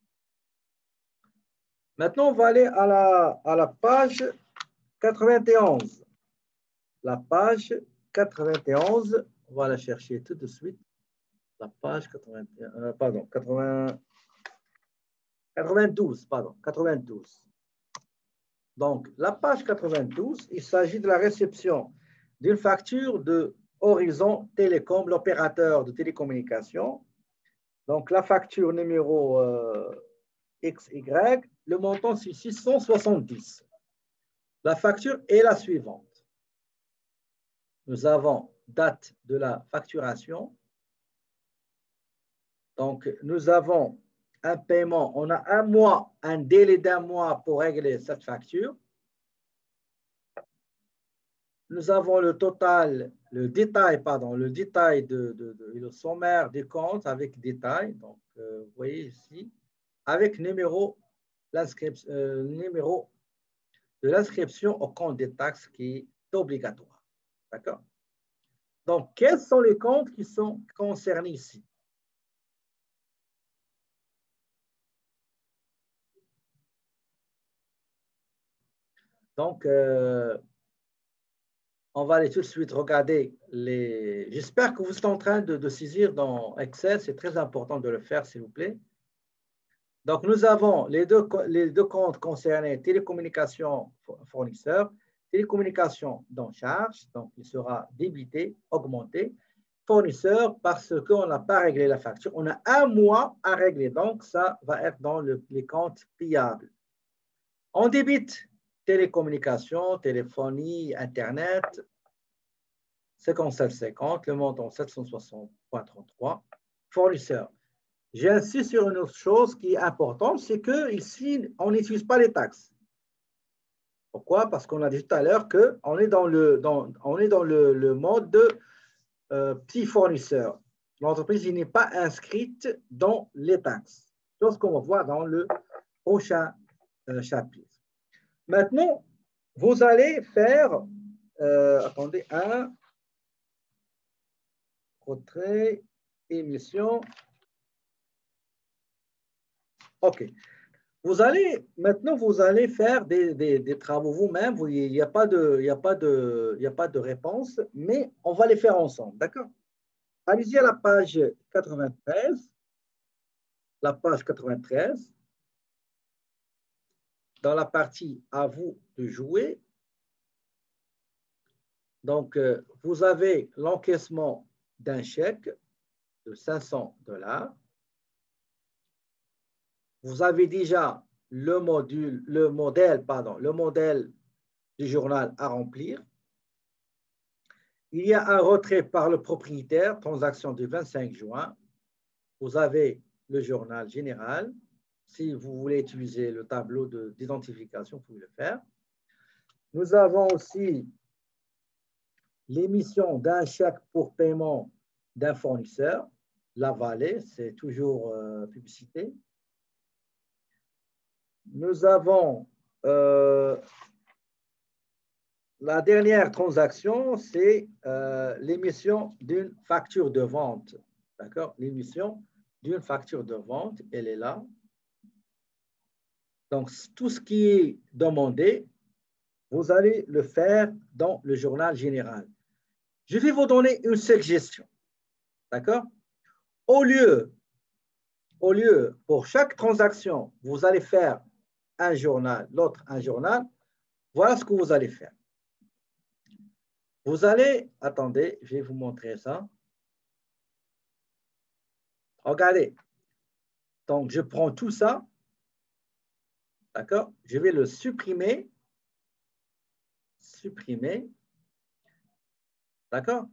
Maintenant, on va aller à la page 91. La page 91, on va la chercher tout de suite. La page 91, pardon, 92, pardon, 92. Donc, la page 92, il s'agit de la réception d'une facture de Horizon Télécom, l'opérateur de télécommunications. Donc, la facture numéro XY, le montant c'est 670. La facture est la suivante. Nous avons date de la facturation. Donc, nous avons un paiement, on a un mois, un délai d'un mois pour régler cette facture. Nous avons le total, le détail le sommaire des comptes avec détail. Donc, vous voyez ici, avec numéro de l'inscription au compte des taxes qui est obligatoire. D'accord? Donc, quels sont les comptes qui sont concernés ici? Donc, on va aller tout de suite regarder les... J'espère que vous êtes en train de saisir dans Excel. C'est très important de le faire, s'il vous plaît. Donc, nous avons les deux comptes concernés, télécommunications fournisseurs, télécommunications dans charge, donc il sera débité, augmenté, fournisseur parce qu'on n'a pas réglé la facture. On a un mois à régler, donc ça va être dans les comptes payables. On débite télécommunications, téléphonie, Internet, 57,50, le montant 760,33. Fournisseur. J'insiste sur une autre chose qui est importante, c'est qu'ici, on n'utilise pas les taxes. Pourquoi? Parce qu'on a dit tout à l'heure qu'on est dans le mode de petit fournisseur. l'entreprise n'est pas inscrite dans les taxes. C'est ce qu'on va voir dans le prochain chapitre. Maintenant, vous allez faire, attendez, un retrait, émission. OK. Maintenant, vous allez faire des travaux vous-même. Il n'y a pas de réponse, mais on va les faire ensemble. D'accord? Allez-y à la page 93. La page 93. Dans la partie à vous de jouer. Donc, vous avez l'encaissement d'un chèque de 500 $. Vous avez déjà le modèle du journal à remplir. Il y a un retrait par le propriétaire, transaction du 25 juin. Vous avez le journal général. Si vous voulez utiliser le tableau d'identification, vous pouvez le faire. Nous avons aussi l'émission d'un chèque pour paiement d'un fournisseur. La vallée, c'est toujours publicité. Nous avons la dernière transaction, c'est l'émission d'une facture de vente. D'accord? L'émission d'une facture de vente, elle est là. Donc, tout ce qui est demandé, vous allez le faire dans le journal général. Je vais vous donner une suggestion. D'accord? Au lieu, pour chaque transaction, vous allez faire un journal, l'autre un journal, voilà ce que vous allez faire. Vous allez, attendez, je vais vous montrer ça. Regardez. Donc, je prends tout ça. D'accord? Je vais le supprimer. Supprimer. D'accord?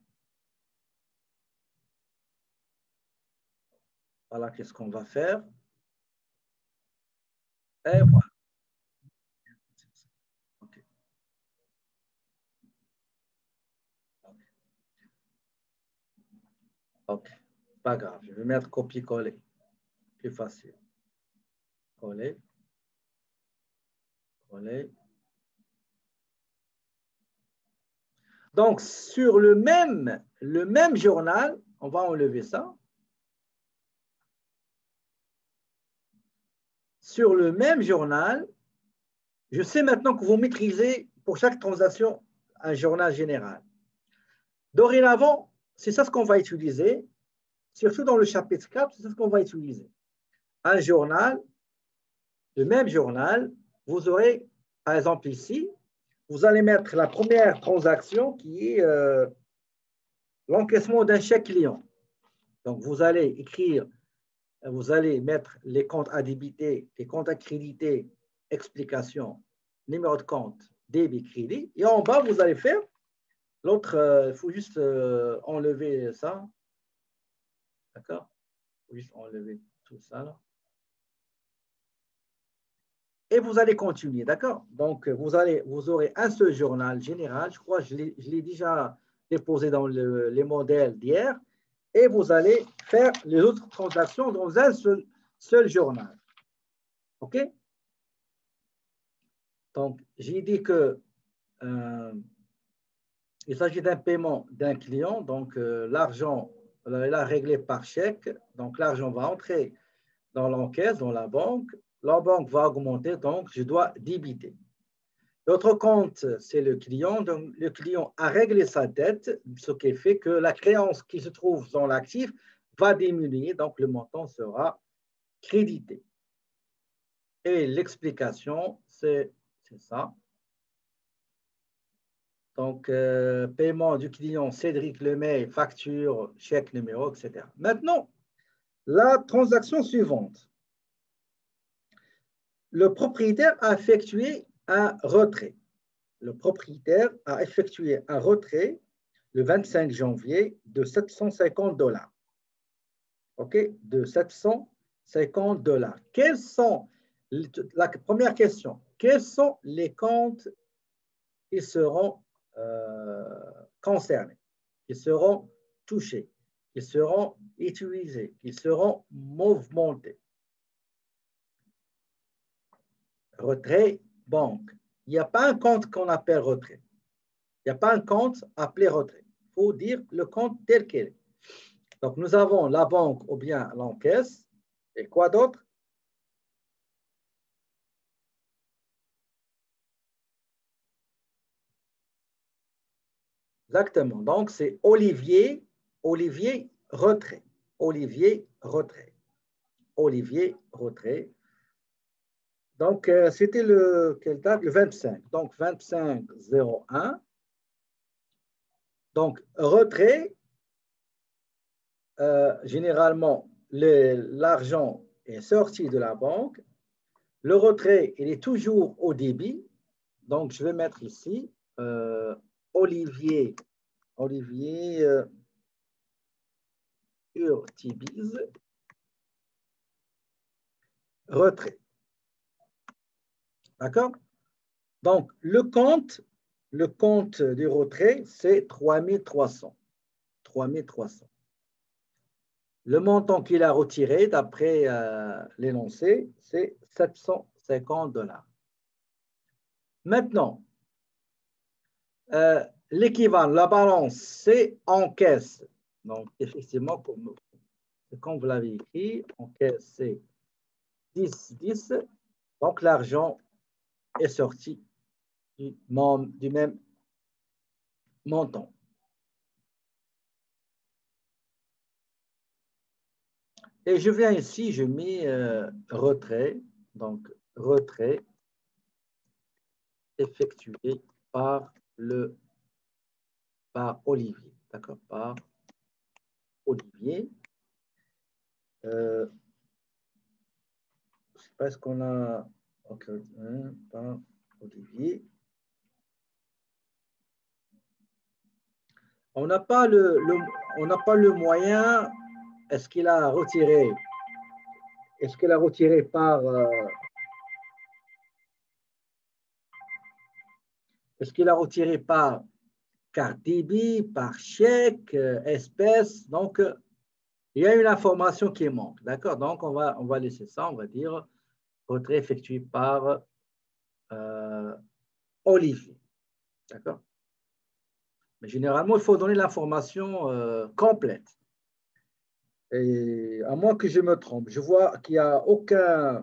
Voilà, qu'est-ce qu'on va faire? Et voilà. OK. OK. Pas grave. Je vais mettre copier-coller. Plus facile. Coller. Coller. Donc, sur le même journal, on va enlever ça. Sur le même journal, je sais maintenant que vous maîtrisez pour chaque transaction un journal général. Dorénavant, c'est ça ce qu'on va utiliser, surtout dans le chapitre 4, c'est ça ce qu'on va utiliser. Un journal, le même journal, vous aurez, par exemple ici, vous allez mettre la première transaction qui est l'encaissement d'un chèque client. Donc, vous allez écrire, vous allez mettre les comptes à débiter, les comptes à créditer, explication, numéro de compte, débit, crédit. Et en bas, vous allez faire l'autre, il faut juste enlever ça. D'accord? Il faut juste enlever tout ça là. Et vous allez continuer, d'accord? Donc, vous aurez un seul journal général. Je crois que je l'ai déjà déposé dans les modèles d'hier. Et vous allez faire les autres transactions dans un seul journal. OK? Donc, j'ai dit que il s'agit d'un paiement d'un client. Donc, l'argent, il a réglé par chèque. Donc, l'argent va entrer dans l'encaisse, dans la banque. La banque va augmenter, donc je dois débiter. L'autre compte, c'est le client. Donc, le client a réglé sa dette, ce qui fait que la créance qui se trouve dans l'actif va diminuer, donc le montant sera crédité. Et l'explication, c'est ça. Donc, paiement du client Cédric Lemay, facture, chèque numéro, etc. Maintenant, la transaction suivante. Le propriétaire a effectué un retrait. Le propriétaire a effectué un retrait le 25 janvier de 750 $. OK? De 750 $. Quels sont, la première question, quels sont les comptes qui seront concernés, qui seront touchés? qui seront utilisés, qui seront mouvementés. Retrait, banque. Il n'y a pas un compte qu'on appelle retrait. Il n'y a pas un compte appelé retrait. Il faut dire le compte tel quel est. Donc, nous avons la banque ou bien l'encaisse. Et quoi d'autre? Exactement. Donc, c'est Olivier, Olivier, retrait. Olivier, retrait. Olivier, retrait. Donc, c'était quelle date? Le 25. Donc, 25-01. Donc, retrait, généralement, l'argent est sorti de la banque. Le retrait, il est toujours au débit. Donc, je vais mettre ici Olivier, Olivier Urtibise, retrait. D'accord? Donc, le compte du retrait, c'est 3300. 3300. Le montant qu'il a retiré, d'après l'énoncé, c'est 750 $. Maintenant, l'équivalent, la balance, c'est en caisse. Donc, effectivement, comme vous l'avez écrit, en caisse, c'est 10, 10. Donc, l'argent est sorti du même montant. Et je viens ici, je mets retrait. Donc, retrait effectué par Olivier. D'accord, par Olivier. Je ne sais pas ce qu'on a. Ok, par Olivier. On n'a pas le moyen. Est-ce qu'il a retiré? Est-ce qu'il a retiré par est-ce qu'il a retiré par carte débit, par chèque, espèce? Donc, il y a une information qui manque. D'accord? Donc, on va laisser ça. On va dire retrait effectué par Olivier. D'accord? Mais généralement, il faut donner l'information complète. Et à moins que je me trompe, je vois qu'il n'y a aucun.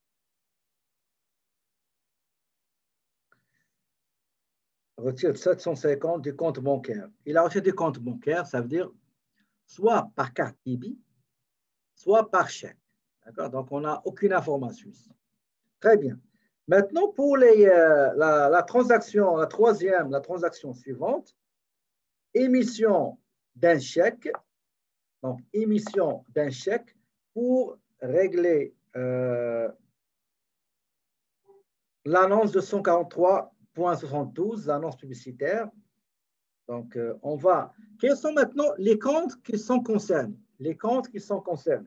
Retire 750 du compte bancaire. Il a retiré du compte bancaire, ça veut dire soit par carte débit, soit par chèque. D'accord? Donc, on n'a aucune information ici. Très bien. Maintenant, pour la transaction, la transaction suivante, émission d'un chèque. Donc, émission d'un chèque pour régler l'annonce de 143.72, l'annonce publicitaire. Donc, on va. Quels sont maintenant les comptes qui sont concernés? Les comptes qui sont concernés.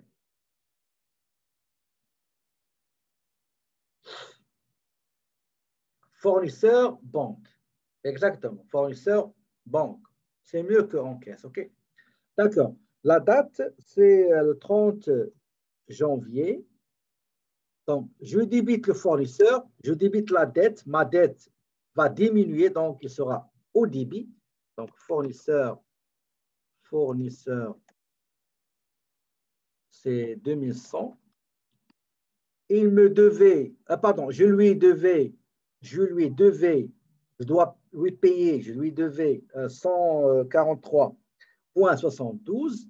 Fournisseur, banque. Exactement. Fournisseur, banque. C'est mieux qu'en caisse. OK? D'accord. La date, c'est le 30 janvier. Donc, je débite le fournisseur, je débite la dette. Ma dette va diminuer, donc il sera au débit. Donc, fournisseur, c'est 2100. Il me devait, pardon, je dois lui payer, je lui devais 143,72,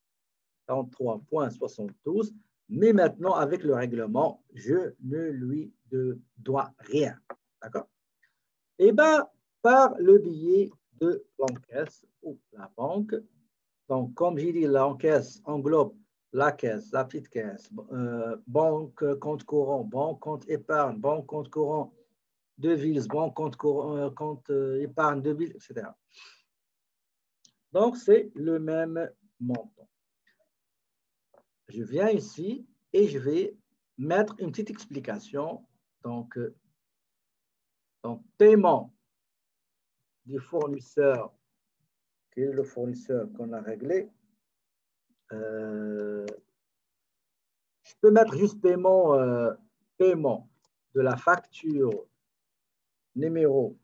43,72, mais maintenant, avec le règlement, je ne lui dois rien. D'accord? Eh bien, par le biais de l'encaisse ou la banque, donc, comme j'ai dit, l'encaisse englobe la caisse, la petite caisse, banque, compte courant, banque, compte épargne, banque, compte courant, devise, banque, compte courant, compte épargne, devise, etc. Donc, c'est le même montant. Je viens ici et je vais mettre une petite explication. Donc paiement du fournisseur, qui est le fournisseur qu'on a réglé. je peux mettre juste paiement, paiement de la facture numéro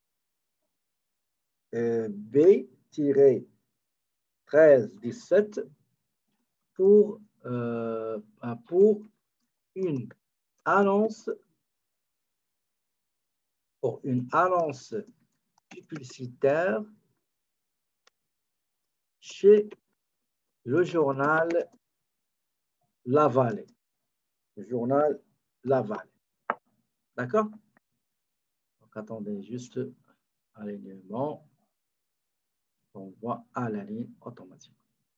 B-1317 pour une annonce publicitaire chez le journal La Vallée. Le journal La Vallée. D'accord? Donc, attendez juste alignement. On voit à la ligne automatique.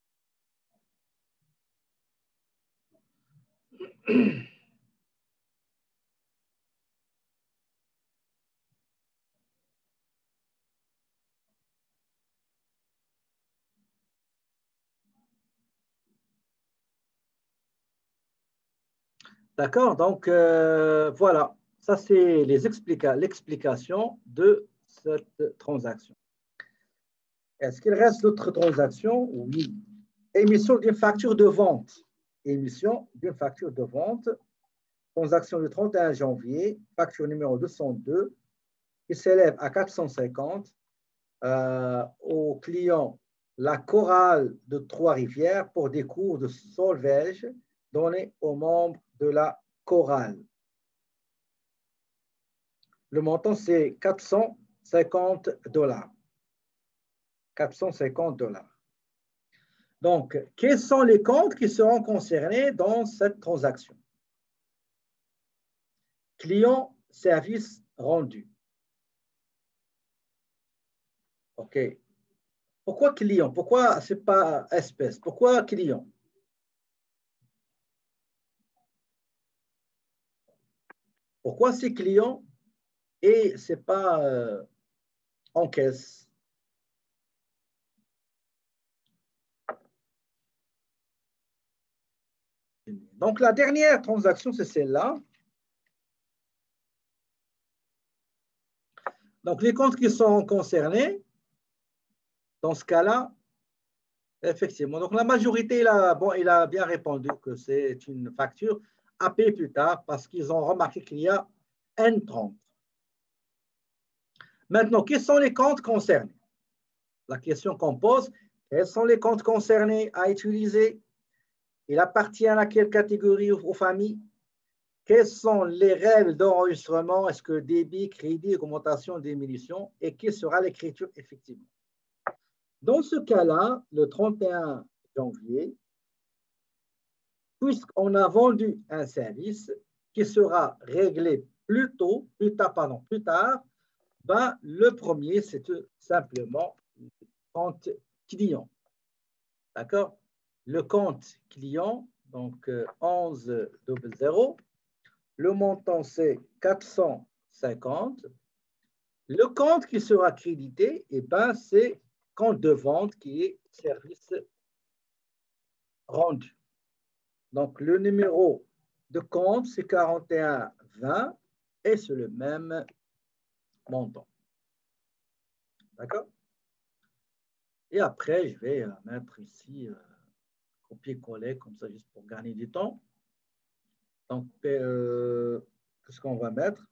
D'accord, donc voilà, ça c'est l'explication de cette transaction. Est-ce qu'il reste d'autres transactions? Oui. Émission d'une facture de vente. Émission d'une facture de vente. Transaction du 31 janvier, facture numéro 202, qui s'élève à 450 au client La Chorale de Trois-Rivières pour des cours de solfège donnés aux membres de la chorale. Le montant, c'est 450 $. 450 $. Donc, quels sont les comptes qui seront concernés dans cette transaction? Client, service rendu. OK. Pourquoi client? Pourquoi ce n'est pas espèce? Pourquoi client? Pourquoi c'est client et ce n'est pas en caisse? Donc, la dernière transaction, c'est celle-là. Donc, les comptes qui sont concernés, dans ce cas-là, effectivement. Donc, la majorité, il a bien répondu que c'est une facture à payer plus tard parce qu'ils ont remarqué qu'il y a N30. Maintenant, quels sont les comptes concernés? La question qu'on pose, quels sont les comptes concernés à utiliser? Il appartient à quelle catégorie aux familles? Quelles sont les règles d'enregistrement? Est-ce que débit, crédit, augmentation, diminution? Et quelle sera l'écriture effectivement? Dans ce cas-là, le 31 janvier, puisqu'on a vendu un service qui sera réglé plus tard, ben, le premier, c'est tout simplement le compte client. D'accord? Le compte client, donc 1100, le montant, c'est 450. Le compte qui sera crédité, eh ben, c'est compte de vente qui est service rendu. Donc, le numéro de compte, c'est 4120 et c'est le même montant. D'accord? Et après, je vais mettre ici copier-coller comme ça, juste pour gagner du temps. Donc, qu'est-ce qu'on va mettre?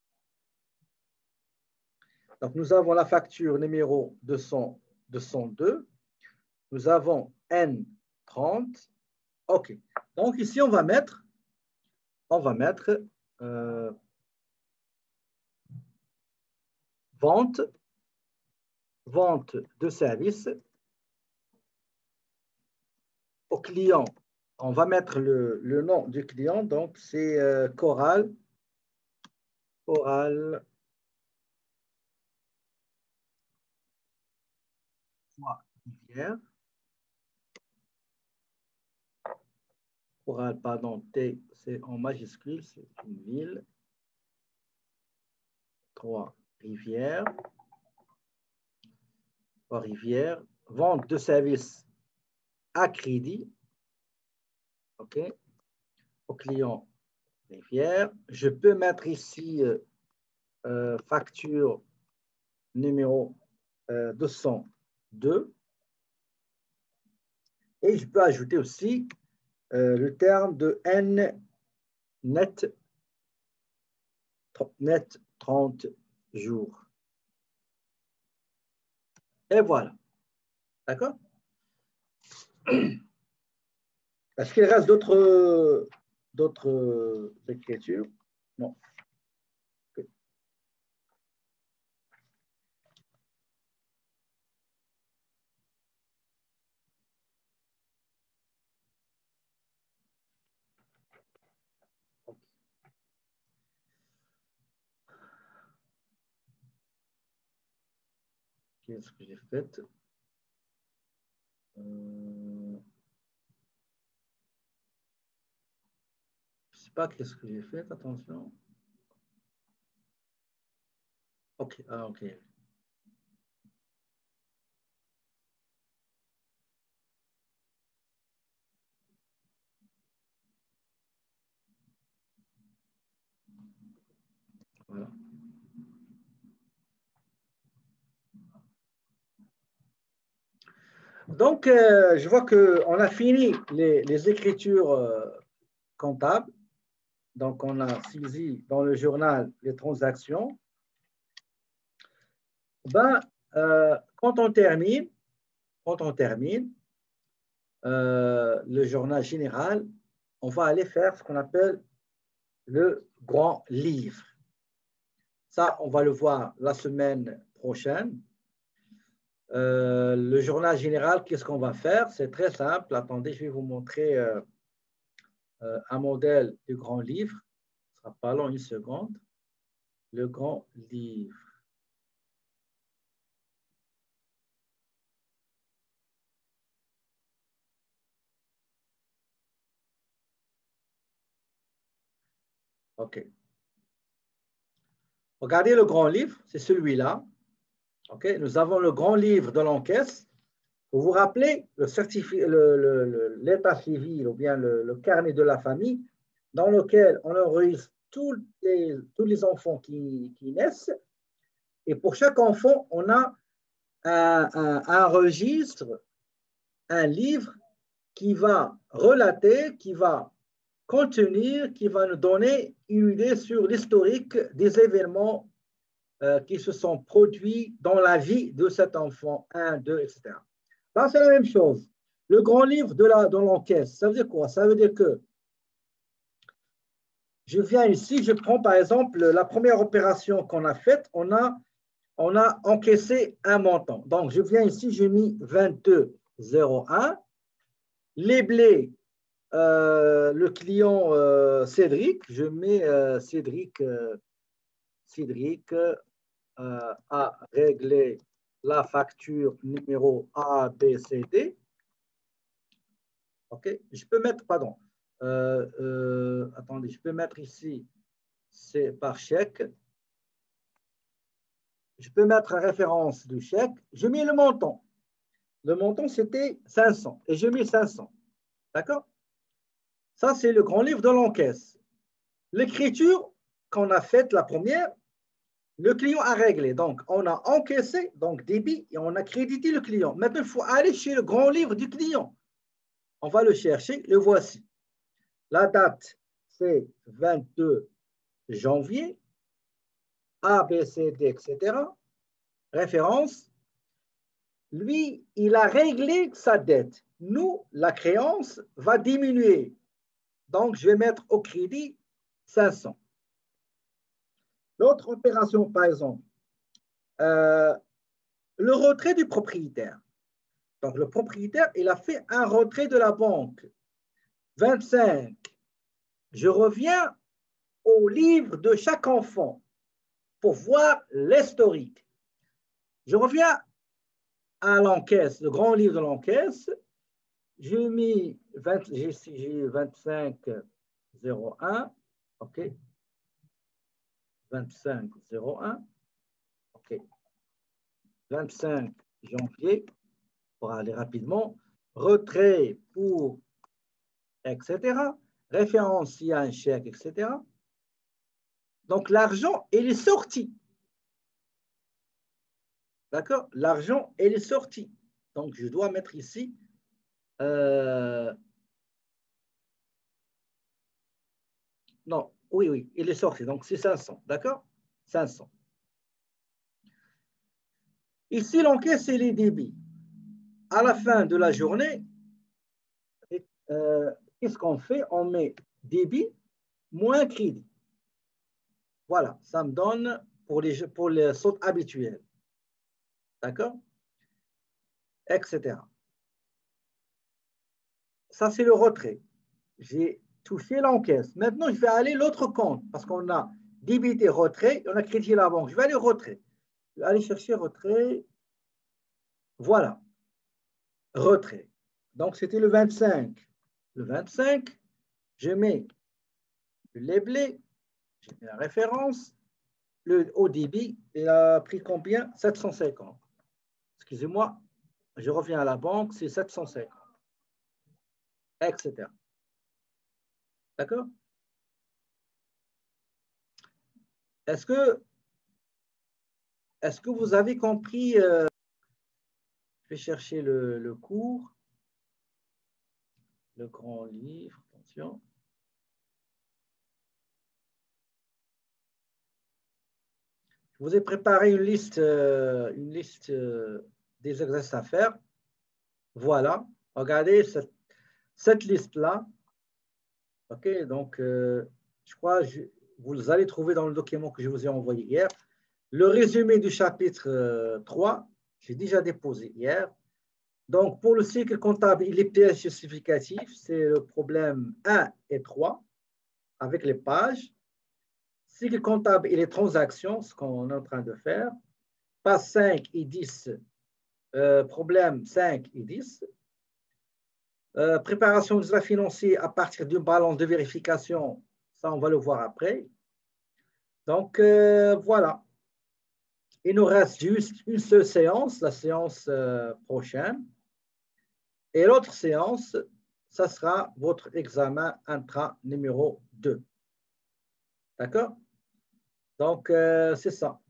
Donc, nous avons la facture numéro 202. Nous avons N30. OK. Donc, ici, on va mettre vente de service au client. On va mettre le nom du client. Donc, c'est Chorale Trois-Rivières. Chorale, pardon, T, c'est en majuscule, c'est une ville. Trois-Rivières. Trois-Rivières. Vente de service à crédit. OK. Au client Rivière. Je peux mettre ici facture numéro 202. Et je peux ajouter aussi le terme de N net 30 jours. Et voilà. D'accord? Est-ce qu'il reste d'autres écritures? Non. Okay. Qu'est-ce que j'ai fait? Je ne sais pas qu'est-ce que j'ai fait, attention. Ok, ah, ok. Voilà. Donc, je vois qu'on a fini les écritures comptables. Donc, on a saisi dans le journal les transactions. Ben, quand on termine le journal général, on va aller faire ce qu'on appelle le grand livre. Ça, on va le voir la semaine prochaine. Le journal général, qu'est-ce qu'on va faire? C'est très simple. Attendez, je vais vous montrer un modèle du grand livre. Ce ne sera pas long, une seconde. Le grand livre. OK. Regardez le grand livre, c'est celui-là. OK. Nous avons le grand livre de l'encaisse. Vous vous rappelez l'état civil ou bien le carnet de la famille dans lequel on enregistre tous les enfants qui naissent. Et pour chaque enfant, on a un registre, un livre qui va relater, qui va contenir, qui va nous donner une idée sur l'historique des événements qui se sont produits dans la vie de cet enfant, 1, 2, etc. Là, c'est la même chose. Le grand livre de l'encaisse, ça veut dire quoi? Ça veut dire que je viens ici, je prends par exemple la première opération qu'on a faite, on a encaissé un montant. Donc, je viens ici, j'ai mis 22,01. Les blés, le client Cédric, je mets Cédric a réglé la facture numéro A, B, C, D. OK, je peux mettre, pardon, attendez, je peux mettre ici, c'est par chèque. Je peux mettre la référence du chèque. Je mets le montant. Le montant, c'était 500 et je mets 500. D'accord? Ça, c'est le grand livre de l'encaisse. L'écriture qu'on a faite, la première, le client a réglé. Donc, on a encaissé, donc débit, et on a crédité le client. Maintenant, il faut aller chez le grand livre du client. On va le chercher, le voici. La date, c'est 22 janvier, A, B, C, D, etc. Référence. Lui, il a réglé sa dette. Nous, la créance va diminuer. Donc, je vais mettre au crédit 500. L'autre opération, par exemple, le retrait du propriétaire. Donc, le propriétaire, il a fait un retrait de la banque. 25. Je reviens au livre de chaque enfant pour voir l'historique. Je reviens à l'encaisse, le grand livre de l'encaisse. J'ai mis 25,01. OK. 25,01. OK. 25 janvier, pour aller rapidement. Retrait pour, etc. Référence s'il y a un chèque, etc. Donc, l'argent, il est sorti. D'accord? L'argent, il est sorti. Donc, je dois mettre ici Euh, non, oui, oui, il est sorti. Donc, c'est 500. D'accord? 500. Ici, l'enquête, c'est les débits. À la fin de la journée, qu'est-ce qu'on fait? On met débit moins crédit. Voilà, ça me donne pour les soldes habituels. D'accord? Etc. Ça, c'est le retrait. J'ai touché l'encaisse. Maintenant, je vais aller l'autre compte parce qu'on a débité retrait et on a crédité la banque. Je vais aller retrait. Je vais aller chercher retrait. Voilà, retrait. Donc, c'était le 25. Le 25, je mets le labelé, je mets la référence. Le haut débit, il a pris combien? 750. Excusez-moi, je reviens à la banque, c'est 750, etc. D'accord? Est-ce que, est-ce que vous avez compris? Je vais chercher le cours, le grand livre, attention. Je vous ai préparé une liste des exercices à faire. Voilà, regardez cette liste-là. OK, donc je crois que vous allez trouver dans le document que je vous ai envoyé hier. Le résumé du chapitre 3, j'ai déjà déposé hier. Donc, pour le cycle comptable et les pièces justificatives, c'est le problème 1 et 3 avec les pages. Cycle comptable et les transactions, ce qu'on est en train de faire. Page 5 et 10, problème 5 et 10. Préparation des résultats financiers à partir d'une balance de vérification, ça on va le voir après. Donc, voilà. Il nous reste juste une seule séance, la séance prochaine. Et l'autre séance, ça sera votre examen intra numéro 2. D'accord? Donc, c'est ça.